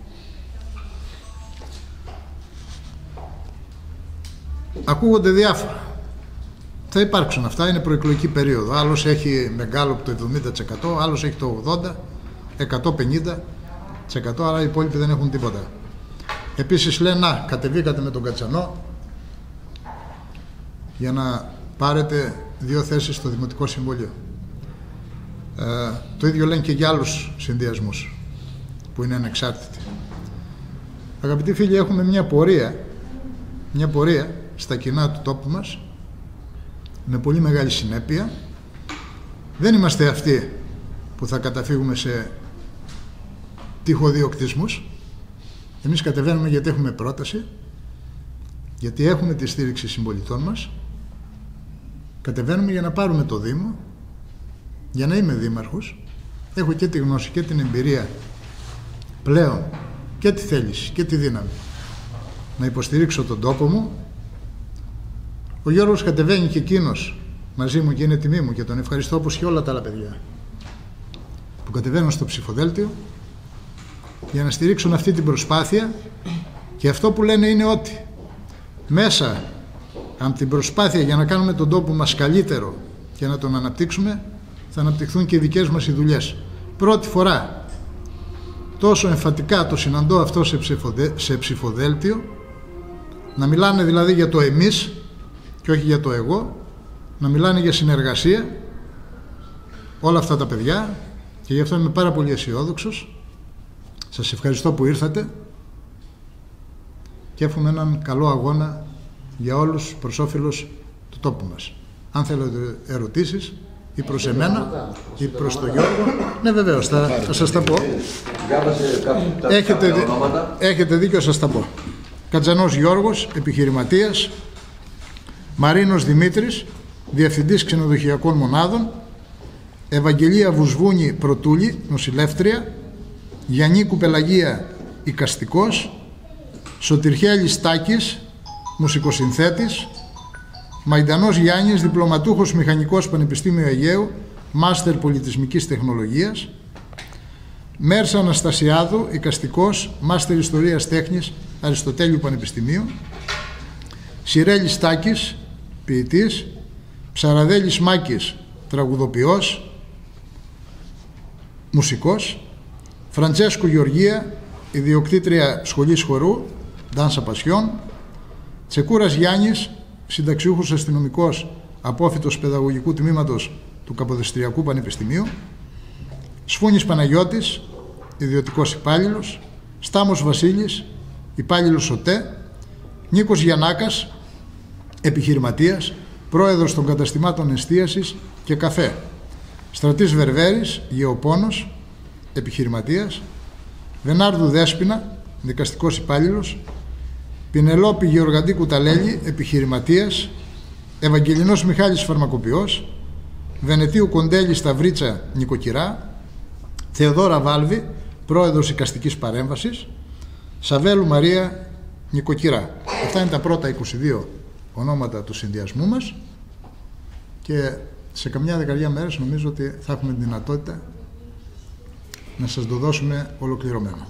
Ακούγονται διάφορα. Θα υπάρξουν αυτά, είναι προεκλογική περίοδο. Άλλος έχει μεγάλο το εβδομήντα τοις εκατό, άλλος έχει το ογδόντα τοις εκατό, εκατόν πενήντα τοις εκατό, αλλά οι υπόλοιποι δεν έχουν τίποτα. Επίσης λένε, να, κατεβήκατε με τον Κατσανό για να πάρετε δύο θέσεις στο Δημοτικό Συμβούλιο. Ε, το ίδιο λένε και για άλλους συνδυασμούς που είναι ανεξάρτητοι. Αγαπητοί φίλοι, έχουμε μια πορεία, μια πορεία στα κοινά του τόπου μας με πολύ μεγάλη συνέπεια. Δεν είμαστε αυτοί που θα καταφύγουμε σε τυχοδιοκτισμούς. Εμείς κατεβαίνουμε γιατί έχουμε πρόταση, γιατί έχουμε τη στήριξη συμπολιτών μας. Κατεβαίνουμε για να πάρουμε το Δήμο, για να είμαι δήμαρχος. Έχω και τη γνώση και την εμπειρία πλέον και τη θέληση και τη δύναμη να υποστηρίξω τον τόπο μου. Ο Γιώργος κατεβαίνει και εκείνος μαζί μου και είναι τιμή μου και τον ευχαριστώ, όπως και όλα τα άλλα παιδιά που κατεβαίνουν στο ψηφοδέλτιο για να στηρίξουν αυτή την προσπάθεια. Και αυτό που λένε είναι ότι μέσα από την προσπάθεια για να κάνουμε τον τόπο μας καλύτερο και να τον αναπτύξουμε, θα αναπτυχθούν και οι δικές μας οι δουλειές. Πρώτη φορά τόσο εμφατικά το συναντώ αυτό σε, ψηφοδε... σε ψηφοδέλτιο, να μιλάνε δηλαδή για το εμείς και όχι για το εγώ, να μιλάνε για συνεργασία όλα αυτά τα παιδιά, και γι' αυτό είμαι πάρα πολύ αισιόδοξος. Σας ευχαριστώ που ήρθατε και εύχομαι έναν καλό αγώνα για όλους προς όφελος του τόπου μας. Αν θέλετε ερωτήσεις ή προς εμένα ή προς τον Γιώργο, ναι βεβαίως, θα, θα σας τα πω. Έχετε, έχετε δίκιο, σας τα πω. Κατζανός Γιώργος, επιχειρηματίας. Μαρίνος Δημήτρης, διευθυντής ξενοδοχειακών μονάδων. Ευαγγελία Βουσβούνη Πρωτούλη, νοσηλεύτρια. Γιαννίκου Πελαγία, οικαστικός. Σωτηρχέλης Τάκης, μουσικοσυνθέτης. Μαϊντανός Γιάννης, διπλωματούχος μηχανικός Πανεπιστήμιο Αιγαίου, μάστερ πολιτισμικής τεχνολογίας. Μέρσα Αναστασιάδου, οικαστικός, μάστερ ιστορίας τέχνης Αριστοτέλειου Πανεπιστημίου. Σιρέλης Τάκης, ποιητής. Ψαραδέλης Μάκης, τραγουδοποιός, μουσικός. Φραντσέσκου Γεωργία, ιδιοκτήτρια σχολής χορού, Dansa Passion. Τσεκούρας Γιάννης, συνταξιούχος αστυνομικός, απόφοιτος παιδαγωγικού τμήματος του Καποδιστριακού Πανεπιστημίου. Σφούνης Παναγιώτης, ιδιωτικός υπάλληλος. Στάμος Βασίλης, υπάλληλος ΟΤΕ. Νίκος Γιαννάκας, επιχειρηματίας, πρόεδρος των καταστημάτων εστίασης και καφέ. Στρατής Βερβέρης, γεωπόνος, επιχειρηματίας. Βενάρδου Δέσποινα, δικαστικός υπάλληλος, Πινελόπη Γεωργαντή Κουταλέλη, επιχειρηματίας, Ευαγγελινός Μιχάλης, φαρμακοποιός, Βενετίου Κοντέλη Σταυρίτσα, νοικοκυρά, Θεοδόρα Βάλβη, πρόεδρος εικαστικής παρέμβασης, Σαβέλου Μαρία, νοικοκυρά. Αυτά είναι τα πρώτα είκοσι δύο ονόματα του συνδυασμού μας και σε καμιά δεκαετία μέρες νομίζω ότι θα έχουμε τη δυνατότητα να σας το δώσουμε ολοκληρωμένο.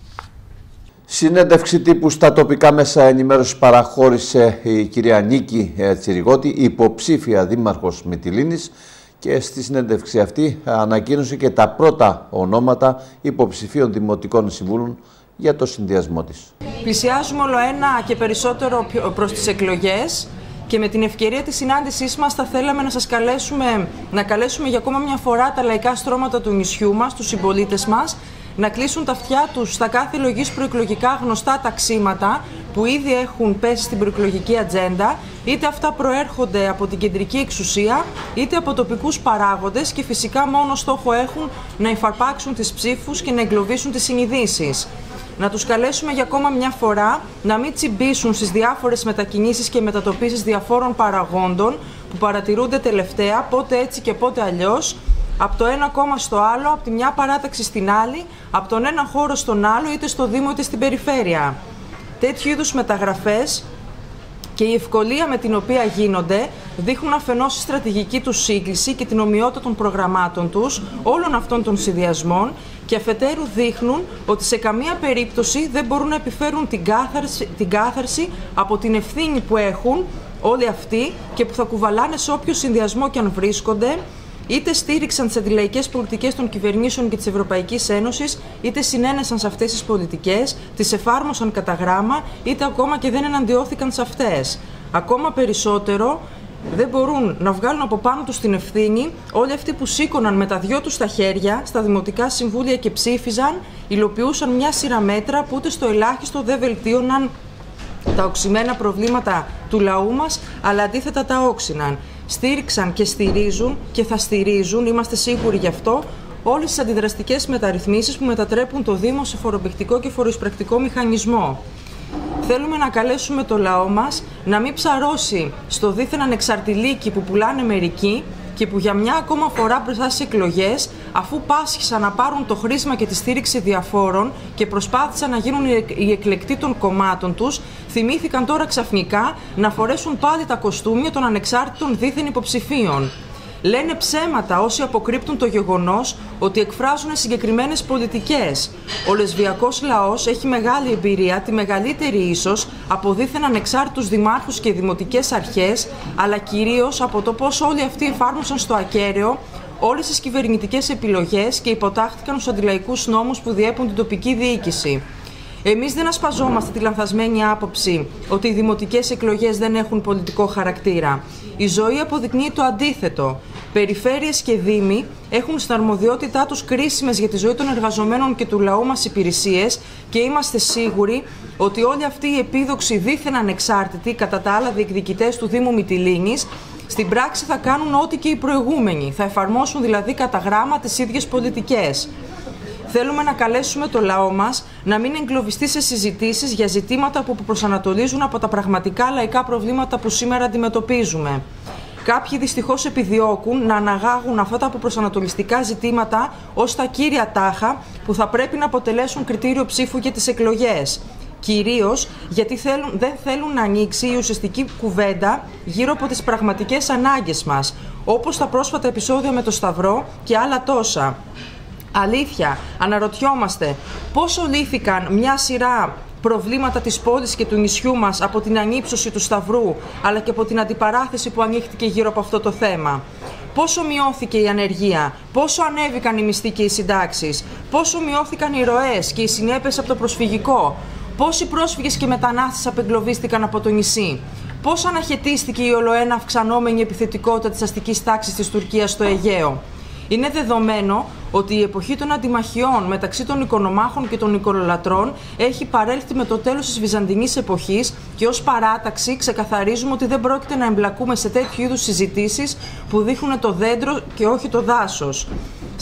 Συνέντευξη τύπου στα τοπικά μέσα ενημέρωσης παραχώρησε η κυρία Νίκη Τσιριγώτη, υποψήφια δήμαρχος Μυτιλήνης, και στη συνέντευξη αυτή ανακοίνωσε και τα πρώτα ονόματα υποψηφίων δημοτικών συμβούλων για το συνδυασμό της. Πλησιάζουμε όλο ένα και περισσότερο προς τις εκλογές και με την ευκαιρία της συνάντησής μας θα θέλαμε να σας καλέσουμε, να καλέσουμε για ακόμα μια φορά τα λαϊκά στρώματα του νησιού μας, τους συμπολίτες μας, να κλείσουν τα αυτιά τους στα κάθε λογής προεκλογικά γνωστά ταξίματα που ήδη έχουν πέσει στην προεκλογική ατζέντα, είτε αυτά προέρχονται από την κεντρική εξουσία, είτε από τοπικούς παράγοντες και φυσικά μόνο στόχο έχουν να υφαρπάξουν τις ψήφους και να εγκλωβίσουν τις συνειδήσεις. Να τους καλέσουμε για ακόμα μια φορά να μην τσιμπήσουν στις διάφορες μετακινήσεις και μετατοπίσεις διαφόρων παραγόντων που παρατηρούνται τελευταία, πότε έτσι και πότε αλλιώς, από το ένα κόμμα στο άλλο, από τη μια παράταξη στην άλλη, από τον ένα χώρο στον άλλο, είτε στο Δήμο είτε στην περιφέρεια. Τέτοιου είδους μεταγραφές και η ευκολία με την οποία γίνονται δείχνουν αφενός τη στρατηγική τους σύγκληση και την ομοιότητα των προγραμμάτων τους, όλων αυτών των συνδυασμών, και αφετέρου δείχνουν ότι σε καμία περίπτωση δεν μπορούν να επιφέρουν την κάθαρση, την κάθαρση από την ευθύνη που έχουν όλοι αυτοί και που θα κουβαλάνε σε όποιο συνδυασμό και αν βρίσκονται, είτε στήριξαν τις αντιλαϊκές πολιτικές των κυβερνήσεων και της Ευρωπαϊκής Ένωσης, είτε συνένεσαν σε αυτές τις πολιτικές, τις εφάρμοσαν κατά γράμμα, είτε ακόμα και δεν εναντιώθηκαν σε αυτές. Ακόμα περισσότερο, δεν μπορούν να βγάλουν από πάνω τους την ευθύνη όλοι αυτοί που σήκωναν με τα δυο τους τα χέρια στα δημοτικά συμβούλια και ψήφιζαν, υλοποιούσαν μια σειρά μέτρα που ούτε στο ελάχιστο δεν βελτίωναν τα οξυμένα προβλήματα του λαού μας, αλλά αντίθετα τα όξυναν. Στήριξαν και στηρίζουν και θα στηρίζουν, είμαστε σίγουροι γι' αυτό, όλες τις αντιδραστικές μεταρρυθμίσεις που μετατρέπουν το Δήμο σε φοροπαικτικό και φοροεισπρακτικό μηχανισμό. Θέλουμε να καλέσουμε το λαό μας να μην ψαρώσει στο δίθεν ανεξαρτηλίκι που πουλάνε μερικοί και που για μια ακόμα φορά μπροστά στις εκλογές, αφού πάσχησαν να πάρουν το χρήσμα και τη στήριξη διαφόρων και προσπάθησαν να γίνουν οι εκλεκτοί των κομμάτων τους, θυμήθηκαν τώρα ξαφνικά να φορέσουν πάλι τα κοστούμια των ανεξάρτητων δίθεν υποψηφίων. Λένε ψέματα όσοι αποκρύπτουν το γεγονός ότι εκφράζουν συγκεκριμένες πολιτικές. Ο λεσβιακός λαός έχει μεγάλη εμπειρία, τη μεγαλύτερη ίσως, από δίθεν ανεξάρτητους δημάρχους και δημοτικές αρχές, αλλά κυρίως από το πώς όλοι αυτοί εφάρμοσαν στο ακέραιο όλες τις κυβερνητικές επιλογές και υποτάχθηκαν στους αντιλαϊκούς νόμους που διέπουν την τοπική διοίκηση. Εμείς δεν ασπαζόμαστε τη λανθασμένη άποψη ότι οι δημοτικές εκλογές δεν έχουν πολιτικό χαρακτήρα. Η ζωή αποδεικνύει το αντίθετο. Περιφέρειες και δήμοι έχουν στην αρμοδιότητά τους κρίσιμες για τη ζωή των εργαζομένων και του λαού μας υπηρεσίες και είμαστε σίγουροι ότι όλοι αυτοί οι επίδοξοι δίθεν ανεξάρτητοι, κατά τα άλλα διεκδικητές του Δήμου Μυτιλήνης, στην πράξη θα κάνουν ό,τι και οι προηγούμενοι. Θα εφαρμόσουν δηλαδή κατά γράμμα τις ίδιες πολιτικές. Θέλουμε να καλέσουμε το λαό μας να μην εγκλωβιστεί σε συζητήσεις για ζητήματα που προσανατολίζουν από τα πραγματικά λαϊκά προβλήματα που σήμερα αντιμετωπίζουμε. Κάποιοι δυστυχώς επιδιώκουν να αναγάγουν αυτά τα προσανατολιστικά ζητήματα ως τα κύρια τάχα που θα πρέπει να αποτελέσουν κριτήριο ψήφου για τις εκλογές. Κυρίως γιατί θέλουν, δεν θέλουν να ανοίξει η ουσιαστική κουβέντα γύρω από τις πραγματικές ανάγκες μας, όπως τα πρόσφατα επεισόδια με το Σταυρό και άλλα τόσα. Αλήθεια, αναρωτιόμαστε πόσο λύθηκαν μια σειρά προβλήματα της πόλης και του νησιού μας από την ανύψωση του Σταυρού, αλλά και από την αντιπαράθεση που ανοίχτηκε γύρω από αυτό το θέμα. Πόσο μειώθηκε η ανεργία, πόσο ανέβηκαν οι μισθοί και οι συντάξεις, πόσο μειώθηκαν οι ροές και οι συνέπειες από το προσφυγικό, πόσοι πρόσφυγες και μετανάστες απεγκλωβίστηκαν από το νησί, πόσο αναχαιτίστηκε η ολοένα αυξανόμενη επιθετικότητα της αστικής τάξης της Τουρκίας στο Αιγαίο. Είναι δεδομένο ότι η εποχή των αντιμαχιών μεταξύ των οικονομάχων και των οικολολατρών έχει παρέλθει με το τέλος της Βυζαντινής εποχής και ως παράταξη ξεκαθαρίζουμε ότι δεν πρόκειται να εμπλακούμε σε τέτοιου είδους συζητήσεις που δείχνουν το δέντρο και όχι το δάσος.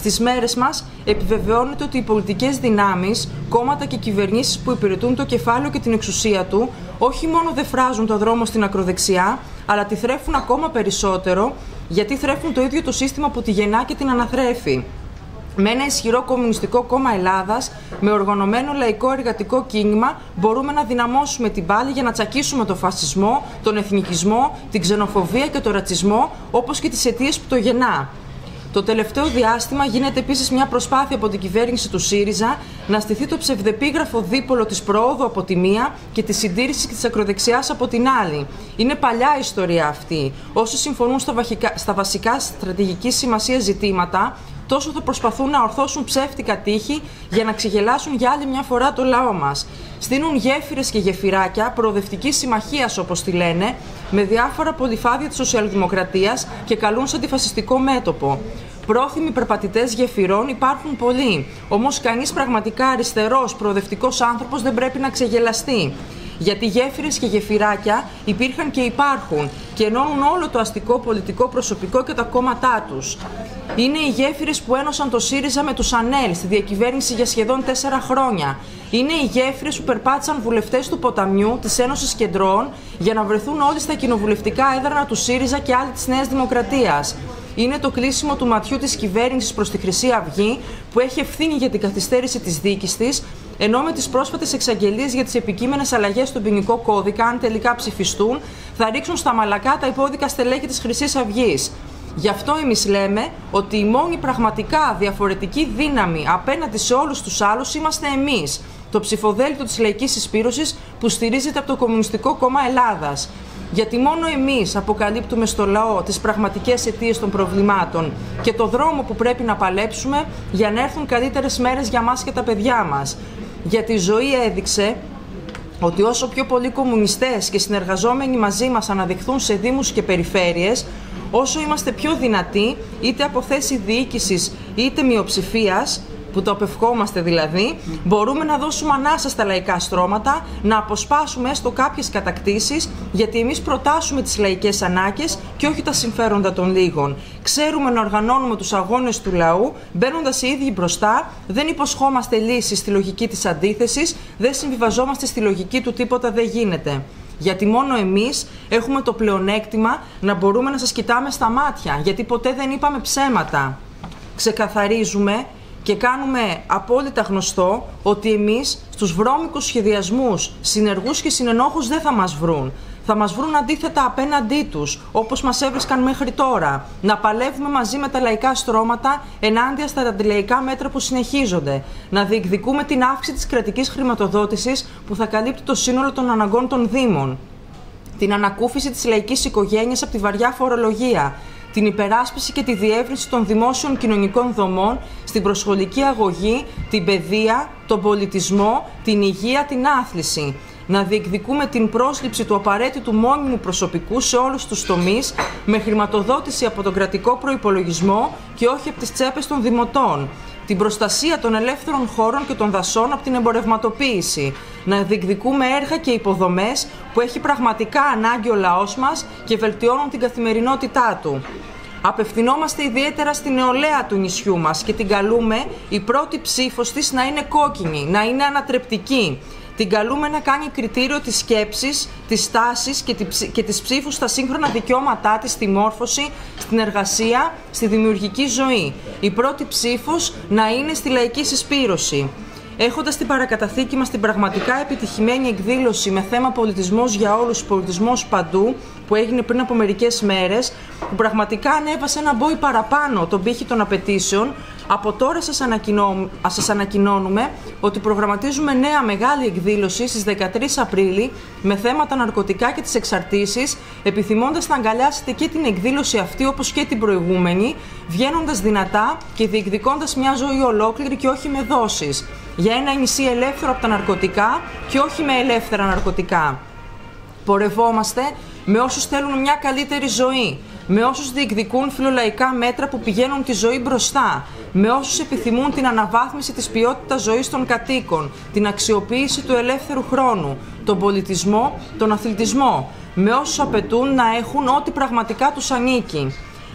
Στις μέρες μας επιβεβαιώνεται ότι οι πολιτικές δυνάμεις, κόμματα και κυβερνήσεις που υπηρετούν το κεφάλαιο και την εξουσία του, όχι μόνο δεν φράζουν το δρόμο στην ακροδεξιά, αλλά τη θρέφουν ακόμα περισσότερο, γιατί θρέφουν το ίδιο το σύστημα που τη γεννά και την αναθρέφει. Με ένα ισχυρό Κομμουνιστικό Κόμμα Ελλάδας, με οργανωμένο λαϊκό εργατικό κίνημα, μπορούμε να δυναμώσουμε την πάλη για να τσακίσουμε τον φασισμό, τον εθνικισμό, την ξενοφοβία και τον ρατσισμό, όπως και τις αιτίες που το γεννά. Το τελευταίο διάστημα γίνεται επίσης μια προσπάθεια από την κυβέρνηση του ΣΥΡΙΖΑ να στηθεί το ψευδεπίγραφο δίπολο της προόδου από τη μία και της συντήρησης και της ακροδεξιάς από την άλλη. Είναι παλιά ιστορία αυτή. Όσοι συμφωνούν στα, βαχικά, στα βασικά στρατηγική σημασία ζητήματα, τόσο θα προσπαθούν να ορθώσουν ψεύτικα τείχη για να ξεγελάσουν για άλλη μια φορά το λαό μας. Στείνουν γέφυρες και γεφυράκια προοδευτικής συμμαχίας, όπως τη λένε, με διάφορα πολυφάδια της σοσιαλδημοκρατίας και καλούν σε αντιφασιστικό μέτωπο. Πρόθυμοι περπατητές γεφυρών υπάρχουν πολλοί, όμως κανείς πραγματικά αριστερός, προοδευτικός άνθρωπος δεν πρέπει να ξεγελαστεί. Γιατί γέφυρες και γεφυράκια υπήρχαν και υπάρχουν και ενώνουν όλο το αστικό πολιτικό προσωπικό και τα κόμματά τους. Είναι οι γέφυρες που ένωσαν το ΣΥΡΙΖΑ με τους ΑΝΕΛ στη διακυβέρνηση για σχεδόν τέσσερα χρόνια. Είναι οι γέφυρες που περπάτησαν βουλευτές του Ποταμιού, της Ένωσης Κεντρών, για να βρεθούν όλοι στα κοινοβουλευτικά έδρανα του ΣΥΡΙΖΑ και άλλοι της Νέας Δημοκρατίας. Είναι το κλείσιμο του ματιού της κυβέρνησης προς τη Χρυσή Αυγή, που έχει ευθύνη για την καθυστέρηση της δίκης της, ενώ με τις πρόσφατες εξαγγελίες για τις επικείμενες αλλαγές στον ποινικό κώδικα, αν τελικά ψηφιστούν, θα ρίξουν στα μαλακά τα υπόδικα στελέχη της Χρυσής Αυγής. Γι' αυτό εμείς λέμε ότι η μόνη πραγματικά διαφορετική δύναμη απέναντι σε όλους τους άλλους είμαστε εμείς, το ψηφοδέλτιο της λαϊκής συσπήρωσης που στηρίζεται από το Κομμουνιστικό Κόμμα Ελλάδας. Γιατί μόνο εμείς αποκαλύπτουμε στο λαό τις πραγματικές αιτίες των προβλημάτων και το δρόμο που πρέπει να παλέψουμε για να έρθουν καλύτερες μέρες για μας και τα παιδιά μας. Γιατί η ζωή έδειξε ότι όσο πιο πολλοί κομμουνιστές και συνεργαζόμενοι μαζί μας αναδειχθούν σε δήμους και περιφέρειες, όσο είμαστε πιο δυνατοί, είτε από θέση διοίκησης είτε μειοψηφίας, που το απευχόμαστε δηλαδή, μπορούμε να δώσουμε ανάσα στα λαϊκά στρώματα, να αποσπάσουμε έστω κάποιες κατακτήσεις, γιατί εμείς προτάσουμε τις λαϊκές ανάγκες και όχι τα συμφέροντα των λίγων. Ξέρουμε να οργανώνουμε τους αγώνες του λαού, μπαίνοντας οι ίδιοι μπροστά, δεν υποσχόμαστε λύσεις στη λογική της αντίθεσης, δεν συμβιβαζόμαστε στη λογική του τίποτα δεν γίνεται. Γιατί μόνο εμείς έχουμε το πλεονέκτημα να μπορούμε να σας κοιτάμε στα μάτια, γιατί ποτέ δεν είπαμε ψέματα. Ξεκαθαρίζουμε και κάνουμε απόλυτα γνωστό ότι εμείς στους βρώμικους σχεδιασμούς, συνεργούς και συνενόχους δεν θα μας βρουν. Θα μας βρουν αντίθετα απέναντί τους, όπως μας έβρισκαν μέχρι τώρα. Να παλεύουμε μαζί με τα λαϊκά στρώματα ενάντια στα αντιλαϊκά μέτρα που συνεχίζονται. Να διεκδικούμε την αύξηση της κρατικής χρηματοδότησης που θα καλύπτει το σύνολο των αναγκών των Δήμων. Την ανακούφιση της λαϊκής οικογένειας από τη βαριά φορολογία. Την υπεράσπιση και τη διεύρυνση των δημόσιων κοινωνικών δομών στην προσχολική αγωγή, την παιδεία, τον πολιτισμό, την υγεία, την άθληση. Να διεκδικούμε την πρόσληψη του απαραίτητου μόνιμου προσωπικού σε όλους τους τομείς, με χρηματοδότηση από τον κρατικό προϋπολογισμό και όχι από τις τσέπες των δημοτών. Την προστασία των ελεύθερων χώρων και των δασών από την εμπορευματοποίηση. Να διεκδικούμε έργα και υποδομές που έχει πραγματικά ανάγκη ο λαός μας και βελτιώνουν την καθημερινότητά του. Απευθυνόμαστε ιδιαίτερα στη νεολαία του νησιού μας και την καλούμε η πρώτη ψήφος της να είναι κόκκινη, να είναι ανατρεπτική. Την καλούμε να κάνει κριτήριο της σκέψης, της στάσης και της ψήφου στα σύγχρονα δικαιώματά της, στη μόρφωση, στην εργασία, στη δημιουργική ζωή. Η πρώτη ψήφος να είναι στη λαϊκή συσπήρωση. Έχοντας την παρακαταθήκη μας την πραγματικά επιτυχημένη εκδήλωση με θέμα πολιτισμός για όλους, πολιτισμός παντού, που έγινε πριν από μερικές μέρες, που πραγματικά ανέβασε ένα μπόι παραπάνω τον πύχη των απαιτήσεων, από τώρα σας, ανακοινώ, σας ανακοινώνουμε ότι προγραμματίζουμε νέα μεγάλη εκδήλωση στις δεκατρείς Απρίλη με θέματα ναρκωτικά και τις εξαρτήσεις, επιθυμώντας να αγκαλιάσετε και την εκδήλωση αυτή όπως και την προηγούμενη, βγαίνοντας δυνατά και διεκδικώντας μια ζωή ολόκληρη και όχι με δόσεις. Για ένα νησί ελεύθερο από τα ναρκωτικά και όχι με ελεύθερα ναρκωτικά. Πορευόμαστε με όσους θέλουν μια καλύτερη ζωή, με όσους διεκδικούν φιλολαϊκά μέτρα που πηγαίνουν τη ζωή μπροστά, με όσους επιθυμούν την αναβάθμιση της ποιότητας ζωής των κατοίκων, την αξιοποίηση του ελεύθερου χρόνου, τον πολιτισμό, τον αθλητισμό, με όσους απαιτούν να έχουν ό,τι πραγματικά τους ανήκει.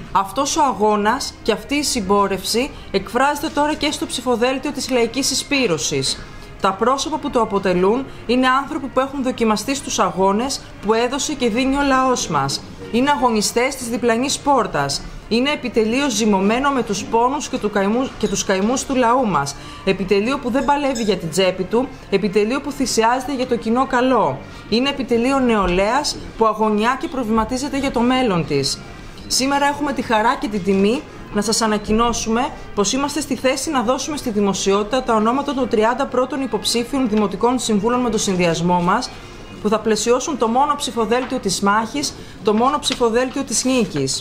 Αυτός ο αγώνας και αυτή η συμπόρευση εκφράζεται τώρα και στο ψηφοδέλτιο της Λαϊκής Συσπήρωσης. Τα πρόσωπα που το αποτελούν είναι άνθρωποι που έχουν δοκιμαστεί στους αγώνες που έδωσε και δίνει ο λαός μας. Είναι αγωνιστές της διπλανής πόρτας. Είναι επιτελείο ζυμωμένο με τους πόνους και, του καημούς, και τους καημούς του λαού μας. Επιτελείο που δεν παλεύει για την τσέπη του, επιτελείο που θυσιάζεται για το κοινό καλό. Είναι επιτελείο νεολαίας που αγωνιά και προβληματίζεται για το μέλλον της. Σήμερα έχουμε τη χαρά και την τιμή να σας ανακοινώσουμε πως είμαστε στη θέση να δώσουμε στη δημοσιότητα τα ονόματα των τριάντα πρώτων υποψήφιων δημοτικών συμβούλων με το συνδυασμό μας, που θα πλαισιώσουν το μόνο ψηφοδέλτιο της μάχης, το μόνο ψηφοδέλτιο της νίκης.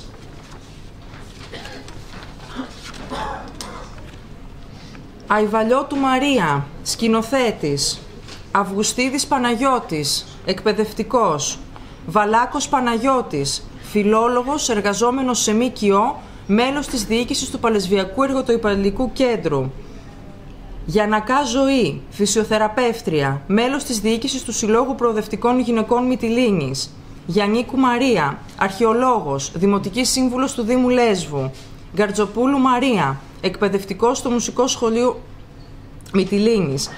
Αϊβαλιώτου Μαρία, σκηνοθέτης. Αυγουστίδης Παναγιώτης, εκπαιδευτικός. Βαλάκος Παναγιώτης, φιλόλογος, εργαζόμενος σε ΜΚΟ, μέλος της διοίκησης του Παλαισβιακού Εργοτοϊπαλληλικού Κέντρου. Γιαννακά Ζωή, φυσιοθεραπεύτρια, μέλος της διοίκησης του Συλλόγου Προοδευτικών Γυναικών Μυτιλήνης. Γιαννίκου Μαρία, αρχαιολόγος, δημοτική σύμβουλος του Δήμου Λέσβου. Γκαρτζοπούλου Μαρία, εκπαιδευτικός στο Μουσικό Σχολείο Μυτιλήνης.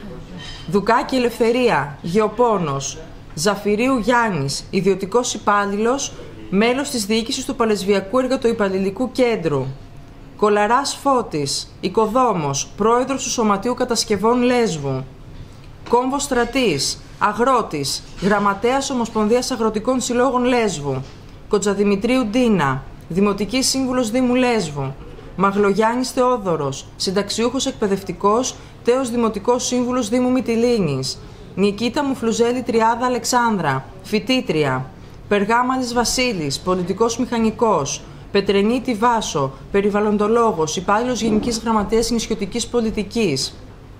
Δουκάκη Ελευθερία, γεωπόνος. Ζαφυρίου Γιάννης, ιδιωτικός υπάλληλος, μέλος της διοίκησης του Παλαισβιακού Εργατοϊπαλληλικού Κέντρου. Κολαράς Φώτης, οικοδόμος, πρόεδρος του Σωματείου Κατασκευών Λέσβου. Κόμβος Στρατής, αγρότης, γραμματέας Ομοσπονδίας Αγροτικών Συλλόγων Λέσβου. Κοτζαδημητρίου Ντίνα, δημοτική σύμβουλος Δήμου Λέσβου. Μαγλογιάννης Θεόδωρος, συνταξιούχος εκπαιδευτικός, τέος δημοτικός σύμβουλος Δήμου Μυτιλήνης. Νικήτα Μουφλουζέλη Τριάδα Αλεξάνδρα, φοιτήτρια. Περγάμαλης Βασίλης, πολιτικός μηχανικός. Πετρενίτη Βάσο, περιβαλλοντολόγος, υπάλληλος Γενικής Γραμματείας Νησιωτικής Πολιτικής.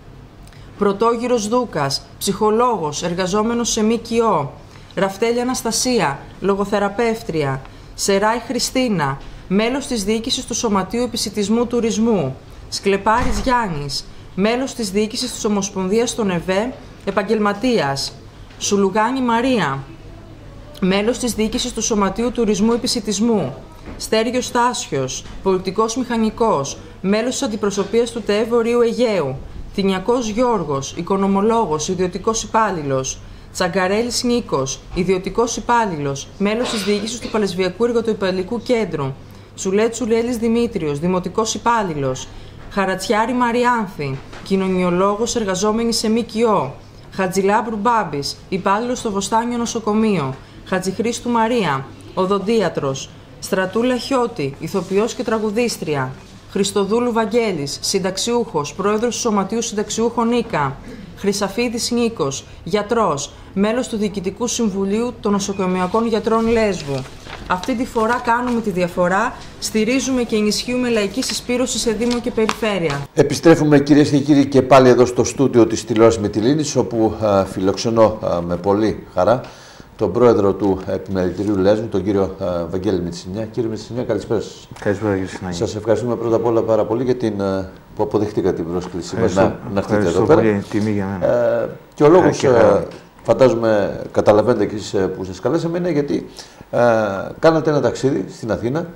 Πρωτόγυρος Δούκας, ψυχολόγος, εργαζόμενος σε ΜΚΟ. Ραφτέλη Αναστασία, λογοθεραπεύτρια. Σεράη Χριστίνα, μέλος της διοίκησης του Σωματείου Επισιτισμού Τουρισμού. Σκλεπάρης Γιάννης, μέλος της διοίκησης της Ομοσπονδίας των ΕΒΕ, επαγγελματίας. Σουλουγάνη Μαρία, μέλος της διοίκησης του Σωματείου Τουρισμού Επισιτισμού. Στέργιος Στάσιος, πολιτικός μηχανικός, μέλος της αντιπροσωπείας του ΤΕΕ Βορείου Αιγαίου. Τινιακός Γιώργος, οικονομολόγος, ιδιωτικός υπάλληλος. Τσαγκαρέλης Νίκος, ιδιωτικός υπάλληλος, μέλος της διοίκησης του Παλαισβιακού Εργοτοϊπαλληλικού Κέντρου. Τσουλέτ Τσουλέλης Δημήτριος, δημοτικός υπάλληλος. Χαρατσιάρη Μαριάνθη, κοινωνιολόγος, εργαζόμενη σε ΜΚΟ. Χατζηλάμπρου Μπάμπης, υπάλληλος στο Βοστάνιο Νοσοκομείο. Χατζηχρήστου Μαρία, οδοντίατρος. Στρατούλα Χιώτη, ηθοποιός και τραγουδίστρια. Χριστοδούλου Βαγγέλης, συνταξιούχος, πρόεδρος του Σωματείου Συνταξιούχων Νίκα. Χρυσαφίδης Νίκος, γιατρός, μέλος του Διοικητικού Συμβουλίου των Νοσοκομειακών Γιατρών Λέσβου. Αυτή τη φορά κάνουμε τη διαφορά, στηρίζουμε και ενισχύουμε λαϊκή συσπήρωση σε Δήμο και Περιφέρεια. Επιστρέφουμε κυρίες και κύριοι και πάλι εδώ στο στούντιο της τηλεόρασης Μυτιλήνης, όπου α, φιλοξενώ α, με πολύ χαρά τον πρόεδρο του Επιμελητηρίου Λέσβου, τον κύριο α, Βαγγέλη Μητσινιά. Κύριε Μητσινιά, καλησπέρα σας. Καλησπέρα κύριε Συνάγη. Σας ευχαριστούμε πρώτα απ' όλα πάρα πολύ για την, α, που αποδεχτήκατε την πρόσκλησή μας να, να έρθετε εδώ πέρα. Πολύ τιμή για μένα. Ε, και ο λόγος, α, φαντάζομαι, καταλαβαίνετε και εσείς που σας καλέσαμε, είναι γιατί α, κάνατε ένα ταξίδι στην Αθήνα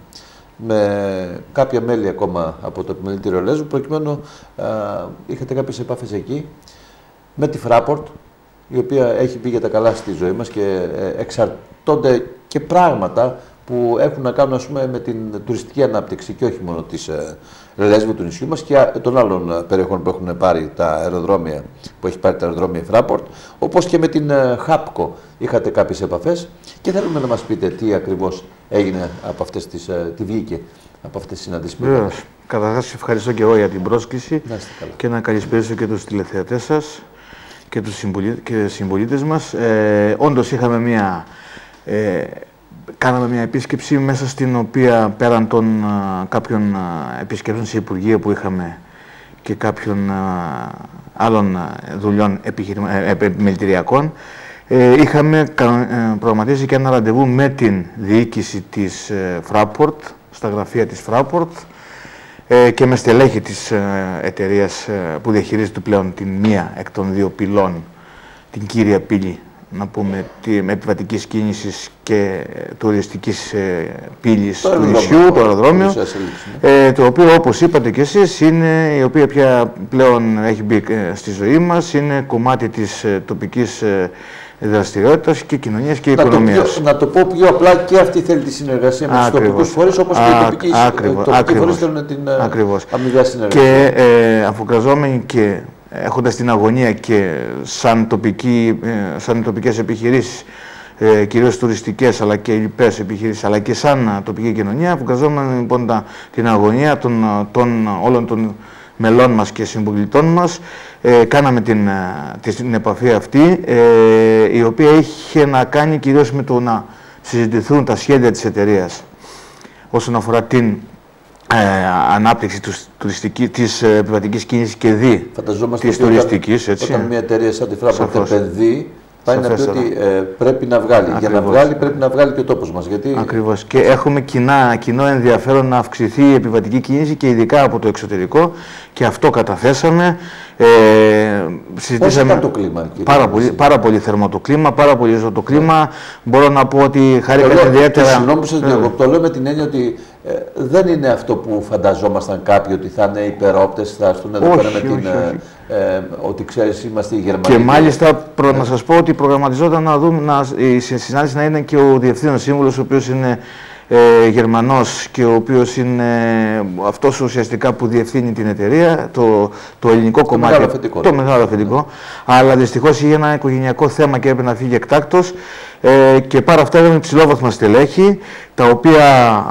με κάποια μέλη ακόμα από το Επιμελητήριο Λέσβου, προκειμένου α, είχατε κάποιες επαφές εκεί με τη Fraport, η οποία έχει πει για τα καλά στη ζωή μας και ε, εξαρτώνται και πράγματα που έχουν να κάνουν, ας πούμε, με την τουριστική ανάπτυξη και όχι μόνο της ε, Λέσβου, του νησιού μας, και των άλλων ε, περιοχών που έχουν πάρει τα αεροδρόμια, που έχει πάρει τα αεροδρόμια η Fraport, όπως και με την ε, Χάπκο είχατε κάποιες επαφές, και θέλουμε να μας πείτε τι ακριβώς έγινε από αυτές τις, ε, τι βγήκε από αυτές τις συναντήσεις. Βεβαίως. Καταρχάς, ευχαριστώ και εγώ για την πρόσκληση να και να καλησπέρισω και τους τηλεθεατές σας και τους συμπολίτες μας. Ε, όντως είχαμε μια, ε, κάναμε μια επίσκεψη μέσα στην οποία, πέραν των α, κάποιων α, επισκέψεων σε Υπουργεία που είχαμε και κάποιων α, άλλων α, δουλειών επιχειρημα... ε, επιμελητηριακών, ε, είχαμε ε, προγραμματίσει και ένα ραντεβού με την διοίκηση της ε, Fraport, στα γραφεία της Fraport, και με στελέχη της εταιρείας που διαχειρίζεται πλέον την μία εκ των δύο πυλών, την κύρια πύλη να πούμε, με επιβατικής κίνησης και τουριστικής ε, πύλης του νησιού, το αεροδρόμιο, ε, το οποίο, όπως είπατε και εσείς, είναι, η οποία πια πλέον έχει μπει ε, στη ζωή μας, είναι κομμάτι της ε, τοπικής ε, δραστηριότητας και κοινωνίας και οικονομίας. Να το πω πιο απλά, και αυτή θέλει τη συνεργασία με τους τοπικούς φορείς, όπως και οι τοπικοί, τοπικοί φορείς θέλουν την αμοιβαία συνεργασία. Και ε, αφουγκραζόμενοι και έχοντας την αγωνία και σαν, τοπική, ε, σαν τοπικές επιχειρήσεις, ε, κυρίως τουριστικές αλλά και λοιπές επιχειρήσεις, αλλά και σαν τοπική κοινωνία, αφουγκραζόμενοι λοιπόν τα, την αγωνία των, των, όλων των μελών μας και συμπολιτών μας, ε, κάναμε την, την επαφή αυτή, ε, η οποία είχε να κάνει κυρίως με το να συζητηθούν τα σχέδια της εταιρείας όσον αφορά την Ε, ανάπτυξη του, τουριστική, της ε, επιβατικής κίνησης και δι της τουριστικής. Έτσι, όταν μια εταιρεία σαν τη Fraport επενδύει, πάει να πει ότι ε, πρέπει να βγάλει. Ακριβώς. Για να βγάλει, πρέπει να βγάλει και ο τόπος μας. Γιατί... Ακριβώς. Και έχουμε κοινά, κοινό ενδιαφέρον να αυξηθεί η επιβατική κίνηση και ειδικά από το εξωτερικό, και αυτό καταθέσαμε. Ε, συζητήσαμε. Πώς ήταν το κλίμα, πάρα, πολύ, πάρα πολύ θερμό το κλίμα, πάρα πολύ ζώο το κλίμα. Μπορώ να πω ότι χάρηκα ιδιαίτερα. Συγγνώμη που σας διακόπτω, το λέω με την έννοια ότι ε, δεν είναι αυτό που φανταζόμασταν κάποιοι, ότι θα είναι υπερόπτες, θα έρθουν εδώ πέρα με την. Ε, ε, ότι ξέρεις, είμαστε οι Γερμανοί. Και μάλιστα προ, να σας πω ότι προγραμματιζόταν να δούμε να, η συνάντηση να είναι και ο Διευθύνων Σύμβουλος, ο οποίος είναι Ε, Γερμανός και ο οποίος είναι αυτός ουσιαστικά που διευθύνει την εταιρεία, το, το ελληνικό το κομμάτι, μεγάλο αφεντικό, το μεγάλο αφεντικό, αλλά δυστυχώς είχε ένα οικογενειακό θέμα και έπρεπε να φύγει εκτάκτος, ε, και πάρα αυτά ήταν υψηλόβαθμα στελέχη, τα οποία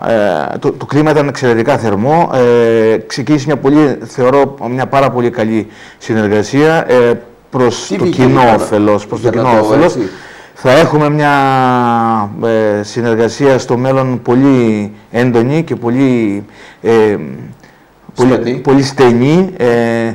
ε, το, το κλίμα ήταν εξαιρετικά θερμό, ε, ξεκίνησε μια πολύ, θεωρώ, μια πάρα πολύ καλή συνεργασία ε, προς το κοινό όφελος, προς το κοινό όφελος. Θα έχουμε μια ε, συνεργασία στο μέλλον πολύ έντονη και πολύ, ε, πολύ, πολύ στενή. Ε,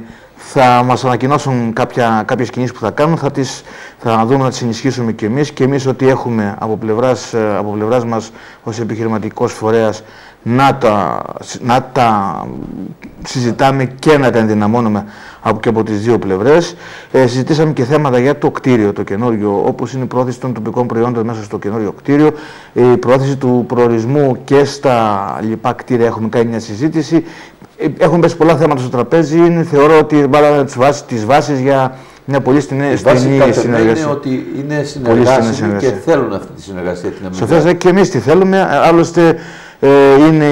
θα μας ανακοινώσουν κάποια, κάποιες κινήσεις που θα κάνουν, θα, τις, θα δούμε να τις ενισχύσουμε και εμείς. Και εμείς ό,τι έχουμε από πλευράς, από πλευράς μας ως επιχειρηματικός φορέας να τα, να τα συζητάμε και να τα ενδυναμώνουμε από, και από τις δύο πλευρές. Ε, συζητήσαμε και θέματα για το κτίριο, το καινούριο, όπως είναι η πρόθεση των τοπικών προϊόντων μέσα στο καινούριο κτίριο, η πρόθεση του προορισμού και στα λοιπά κτίρια έχουμε κάνει μια συζήτηση. Έχουν πέσει πολλά θέματα στο τραπέζι, είναι, θεωρώ ότι βάλαμε τις βάσεις, τις βάσεις για μια πολύ στενή συνεργασία. Είναι ότι είναι συνεργάσιμοι και θέλουν αυτή τη συνεργασία. Σοφία, και εμείς τη θέλουμε, άλλωστε ε, είναι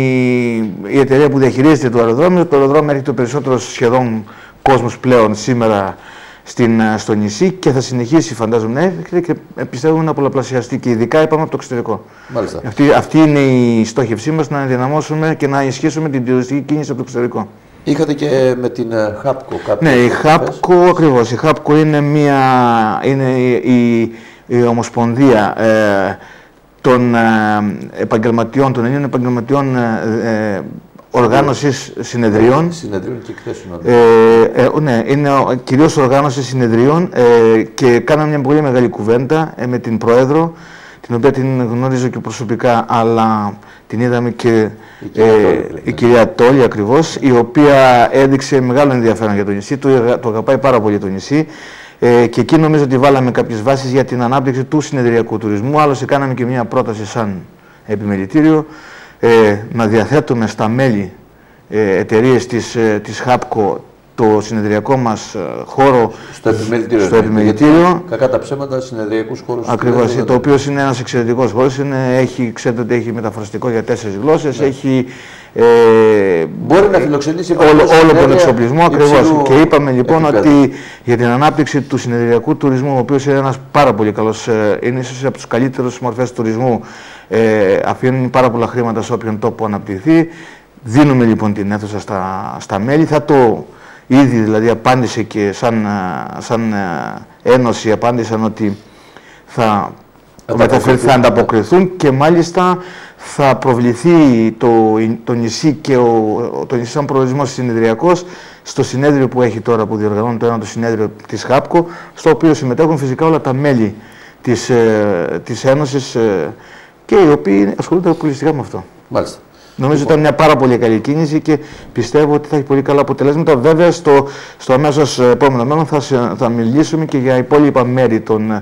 η, η εταιρεία που διαχειρίζεται το αεροδρόμιο. Το αεροδρόμιο έχει το περισσότερο σχεδόν κόσμος πλέον σήμερα στην, στο νησί και θα συνεχίσει, φαντάζομαι, να έρχεται και πιστεύουμε να πολλαπλασιαστεί και ειδικά είπαμε από το εξωτερικό. Αυτή, αυτή είναι η στόχευσή μας, να ενδυναμώσουμε και να ενισχύσουμε την τουριστική κίνηση από το εξωτερικό. Είχατε και με την Χάπκο κάποια. Ναι, η Χάπκο ακριβώς. Η Χάπκο είναι, μια, είναι η, η, η ομοσπονδία ε, των ε, επαγγελματιών, των Ελλήνων επαγγελματιών ε, ε, οργάνωσης συνεδριών. Συνεδριών και εκθέσεων. Ε, ε, ναι, είναι κυρίως οργάνωση συνεδριών ε, και κάναμε μια πολύ μεγάλη κουβέντα ε, με την Πρόεδρο, την οποία την γνωρίζω και προσωπικά, αλλά την είδαμε και η κυρία, ε, Τόλη, η κυρία Τόλη ακριβώς, η οποία έδειξε μεγάλο ενδιαφέρον για το νησί, το, το αγαπάει πάρα πολύ το νησί. Ε, και εκεί νομίζω ότι βάλαμε κάποιες βάσεις για την ανάπτυξη του συνεδριακού τουρισμού. Άλλωστε κάναμε και μια πρόταση σαν επιμελητήριο ε, να διαθέτουμε στα μέλη ε, εταιρείες της, ε, της Χάπκο το συνεδριακό μας χώρο στο επιμελητήριο. Στο επιμελητήριο. Κακά τα ψέματα, συνεδριακούς χώρους. Ακριβώς, το οποίο είναι ένας εξαιρετικός χώρος. Είναι, έχει, ξέρετε ότι έχει μεταφραστικό για τέσσερις γλώσσες. Ναι. Έχει, ε, μπορεί να φιλοξενήσει όλο, όλο τον εξοπλισμό. Ακριβώς. Και είπαμε λοιπόν επίπεδο. Ότι για την ανάπτυξη του συνεδριακού τουρισμού, ο οποίος είναι ένας πάρα πολύ καλός, είναι ίσως από τους καλύτερους μορφές τουρισμού, ε, αφήνει πάρα πολλά χρήματα σε όποιον τόπο αναπτυχθεί. Δίνουμε λοιπόν την αίθουσα στα, στα μέλη. Θα το ήδη δηλαδή απάντησε και σαν, σαν ένωση απάντησαν ότι θα, θα ανταποκριθούν και μάλιστα θα προβληθεί το, το νησί και ο, το νησί σαν προορισμός συνεδριακός στο συνέδριο που έχει τώρα, που διοργανώνει το ένα το συνέδριο της Χάπκο, στο οποίο συμμετέχουν φυσικά όλα τα μέλη της, ε, της Ένωσης ε, και οι οποίοι ασχολούνται αποκλειστικά με αυτό. Μάλιστα. Νομίζω ότι ήταν μια πάρα πολύ καλή κίνηση και πιστεύω ότι θα έχει πολύ καλά αποτελέσματα. Βέβαια, στο, στο αμέσως επόμενο μέλλον θα, θα μιλήσουμε και για υπόλοιπα μέρη των,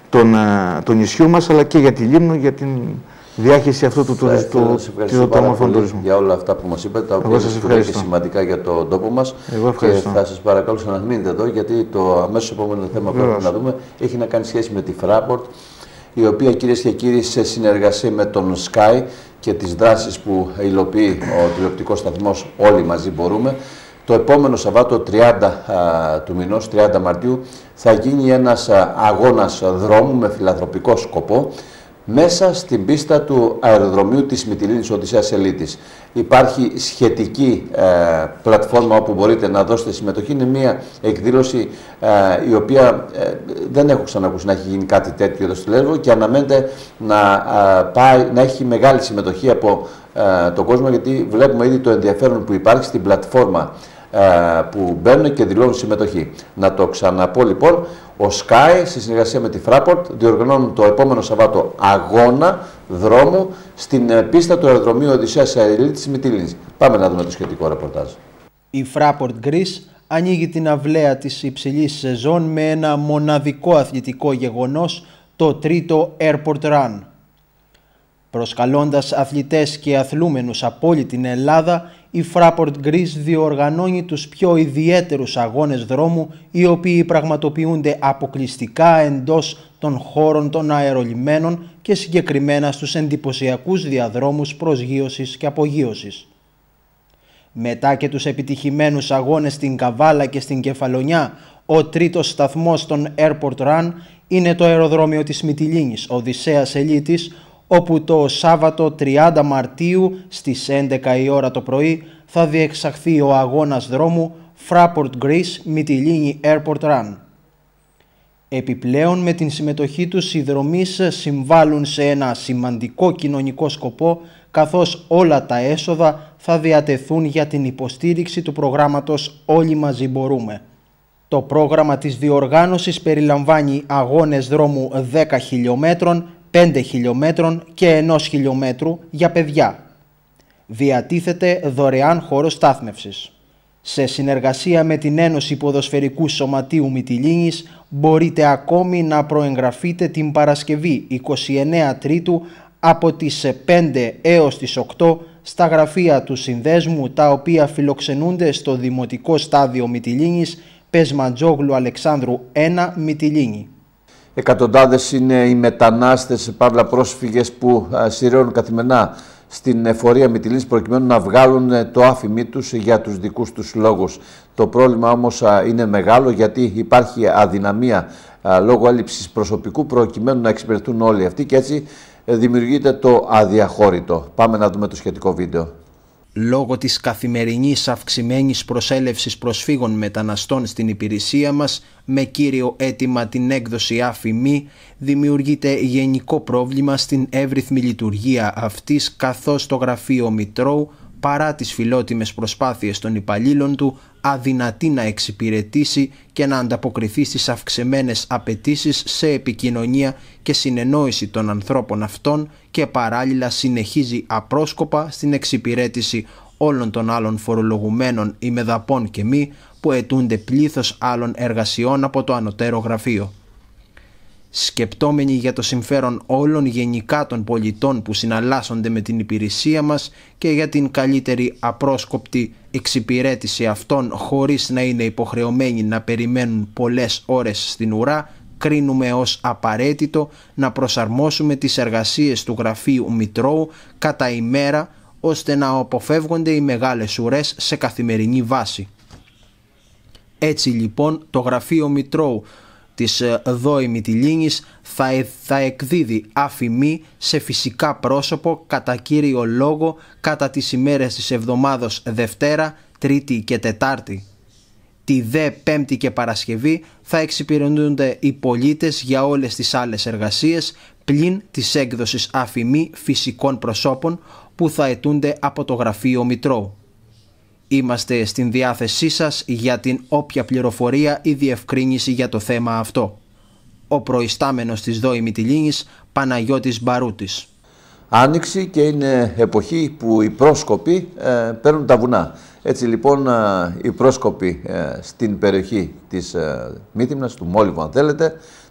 των, του νησιού μας, αλλά και για τη Λίμνο, για την διάχυση αυτού του τουρισμού, του όμορφου τουρισμού. Για όλα αυτά που μας είπατε, τα οποία είναι και σημαντικά για τον τόπο μας. Και θα σας παρακαλούσα να μείνετε εδώ, γιατί το αμέσως επόμενο θέμα που πρέπει να δούμε έχει να κάνει σχέση με τη Fraport, η οποία, κυρίες και κύριοι, σε συνεργασία με τον Sky και τις δράσεις που υλοποιεί ο τηλεοπτικός σταθμός Όλοι Μαζί Μπορούμε, το επόμενο Σαββάτο τριάντα α, του μηνός, τριάντα Μαρτίου, θα γίνει ένας α, αγώνας δρόμου με φιλανθρωπικό σκοπό μέσα στην πίστα του αεροδρομίου της Μυτιλήνης Οδυσσέας Ελίτης. Υπάρχει σχετική ε, πλατφόρμα όπου μπορείτε να δώσετε συμμετοχή. Είναι μια εκδήλωση ε, η οποία ε, δεν έχω ξανακούσει να έχει γίνει κάτι τέτοιο εδώ στο Λέσβο και αναμένεται να, ε, πάει, να έχει μεγάλη συμμετοχή από ε, τον κόσμο, γιατί βλέπουμε ήδη το ενδιαφέρον που υπάρχει στην πλατφόρμα ε, που μπαίνουν και δηλώνουν συμμετοχή. Να το ξαναπώ λοιπόν. Ο Sky, σε συνεργασία με τη Fraport, διοργανώνουν το επόμενο Σαββάτο αγώνα δρόμου στην πίστα του αεροδρομίου Οδυσσέας Ελίτης Μυτιλήνης. Πάμε να δούμε το σχετικό ρεπορτάζ. Η Fraport Greece ανοίγει την αυλαία της υψηλής σεζόν με ένα μοναδικό αθλητικό γεγονός, το τρίτο Airport Run. Προσκαλώντας αθλητές και αθλούμενους από όλη την Ελλάδα, η Fraport Greece διοργανώνει τους πιο ιδιαίτερους αγώνες δρόμου, οι οποίοι πραγματοποιούνται αποκλειστικά εντός των χώρων των αερολιμένων και συγκεκριμένα στους εντυπωσιακούς διαδρόμους προσγείωσης και απογείωσης. Μετά και τους επιτυχημένους αγώνες στην Καβάλα και στην Κεφαλονιά, ο τρίτος σταθμός των Airport Run είναι το αεροδρόμιο της Μυτιλήνης Οδυσσέας Ελίτης, όπου το Σάββατο τριάντα Μαρτίου στις έντεκα η ώρα το πρωί θα διεξαχθεί ο αγώνας δρόμου Fraport Greece Μυτιλήνη Airport Run. Επιπλέον, με την συμμετοχή τους οι δρομείς συμβάλλουν σε ένα σημαντικό κοινωνικό σκοπό, καθώς όλα τα έσοδα θα διατεθούν για την υποστήριξη του προγράμματος Όλοι Μαζί Μπορούμε. Το πρόγραμμα της διοργάνωσης περιλαμβάνει αγώνες δρόμου δέκα χιλιόμετρων, πέντε χιλιόμετρων και ενός χιλιόμετρου για παιδιά. Διατίθεται δωρεάν χώρος στάθμευσης. Σε συνεργασία με την Ένωση Ποδοσφαιρικού Σωματείου Μυτιλήνης μπορείτε ακόμη να προεγγραφείτε την Παρασκευή εικοστή ενάτη Τρίτου από τις πέντε έως τις οκτώ στα γραφεία του Συνδέσμου, τα οποία φιλοξενούνται στο Δημοτικό Στάδιο Μυτιλήνης, Πεσματζόγλου Αλεξάνδρου ένα, Μυτιλήνη. Εκατοντάδες είναι οι μετανάστες, παύλα πρόσφυγες, που σειραίουν καθημερινά στην εφορία Μυτιλήνης προκειμένου να βγάλουν το άφημί τους για τους δικούς τους λόγους. Το πρόβλημα όμως είναι μεγάλο, γιατί υπάρχει αδυναμία λόγω έλλειψης προσωπικού προκειμένου να εξυπηρετούν όλοι αυτοί και έτσι δημιουργείται το αδιαχώρητο. Πάμε να δούμε το σχετικό βίντεο. Λόγω της καθημερινής αυξημένης προσέλευσης προσφύγων μεταναστών στην υπηρεσία μας, με κύριο αίτημα την έκδοση άφημί, δημιουργείται γενικό πρόβλημα στην εύρυθμη λειτουργία αυτής, καθώς το γραφείο Μητρώου, παρά τις φιλότιμες προσπάθειες των υπαλλήλων του, αδυνατεί να εξυπηρετήσει και να ανταποκριθεί στις αυξημένες απαιτήσεις σε επικοινωνία και συνεννόηση των ανθρώπων αυτών, και παράλληλα συνεχίζει απρόσκοπα στην εξυπηρέτηση όλων των άλλων φορολογουμένων ημεδαπών και μη που αιτούνται πλήθος άλλων εργασιών από το ανωτέρω γραφείο. Σκεπτόμενοι για το συμφέρον όλων γενικά των πολιτών που συναλλάσσονται με την υπηρεσία μας και για την καλύτερη απρόσκοπτη εξυπηρέτηση αυτών χωρίς να είναι υποχρεωμένοι να περιμένουν πολλές ώρες στην ουρά, κρίνουμε ως απαραίτητο να προσαρμόσουμε τις εργασίες του γραφείου Μητρώου κατά ημέρα, ώστε να αποφεύγονται οι μεγάλες ουρές σε καθημερινή βάση. Έτσι λοιπόν το γραφείο Μητρώου της ΔΟΗ Μυτιλήνης θα, θα εκδίδει άφημί σε φυσικά πρόσωπο κατά κύριο λόγο κατά τις ημέρες της εβδομάδος Δευτέρα, Τρίτη και Τετάρτη. Τη δε Πέμπτη και Παρασκευή θα εξυπηρετούνται οι πολίτες για όλες τις άλλες εργασίες, πλην της έκδοσης άφημί φυσικών προσώπων που θα αιτούνται από το γραφείο Μητρώου. Είμαστε στην διάθεσή σας για την όποια πληροφορία ή διευκρίνηση για το θέμα αυτό. Ο προϊστάμενος της ΔΟΗ Μυτιλήνης, Παναγιώτης Μπαρούτης. Άνοιξη και είναι εποχή που οι πρόσκοποι ε, παίρνουν τα βουνά. Έτσι λοιπόν ε, οι πρόσκοποι ε, στην περιοχή της ε, Μύθυμνας, του Μόλιβου αν θέλετε,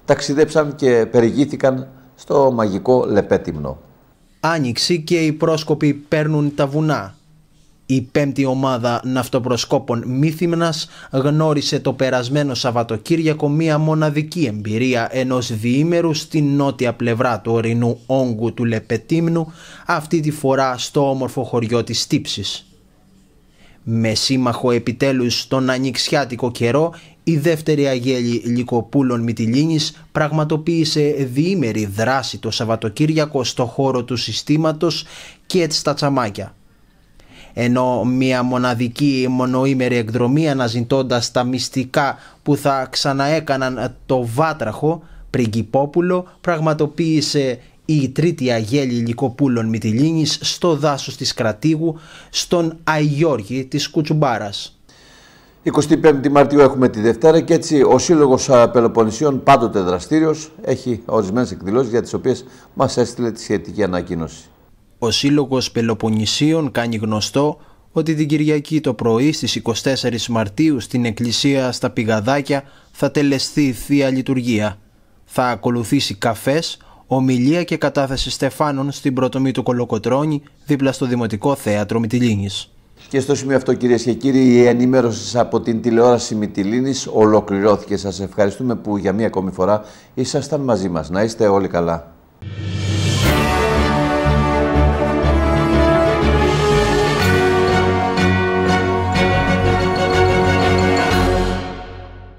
ταξίδεψαν και περιηγήθηκαν στο μαγικό Λεπέτιμνο. Άνοιξη και οι πρόσκοποι παίρνουν τα βουνά. Η πέμπτη ομάδα ναυτοπροσκόπων Μύθυμνας γνώρισε το περασμένο Σαββατοκύριακο μία μοναδική εμπειρία ενός διήμερου στην νότια πλευρά του ορεινού όγκου του Λεπετίμνου, αυτή τη φορά στο όμορφο χωριό της Στύψης. Με σύμμαχο επιτέλους τον ανοιξιάτικο καιρό, η δεύτερη αγέλη Λυκοπούλων Μυτιλήνης πραγματοποίησε διήμερη δράση το Σαββατοκύριακο στο χώρο του συστήματος και στα Τσαμάκια. Ενώ μια μοναδική μονοήμερη εκδρομή αναζητώντας τα μυστικά που θα ξαναέκαναν το βάτραχο Πριγκυπόπουλο, πραγματοποίησε η τρίτη αγέλη Λυκοπούλων Μυτιλήνης στο δάσος της Κρατήγου, στον Αϊγιώργη της Κουτσουμπάρας. εικοστή πέμπτη Μαρτίου έχουμε τη Δευτέρα και έτσι ο Σύλλογος Πελοποννησίων, πάντοτε δραστήριος, έχει ορισμένες εκδηλώσεις για τις οποίες μας έστειλε τη σχετική ανακοίνωση. Ο Σύλλογος Πελοποννησίων κάνει γνωστό ότι την Κυριακή το πρωί στις εικοστή τέταρτη Μαρτίου στην εκκλησία στα Πηγαδάκια θα τελεστεί Θεία Λειτουργία. Θα ακολουθήσει καφές, ομιλία και κατάθεση στεφάνων στην πρωτομή του Κολοκοτρώνη δίπλα στο Δημοτικό Θέατρο Μυτιλήνης. Και στο σημείο αυτό, κυρίες και κύριοι, η ενημέρωση από την τηλεόραση Μυτιλήνης ολοκληρώθηκε. Σας ευχαριστούμε που για μία ακόμη φορά ήσασταν μαζί μας. Να είστε όλοι καλά.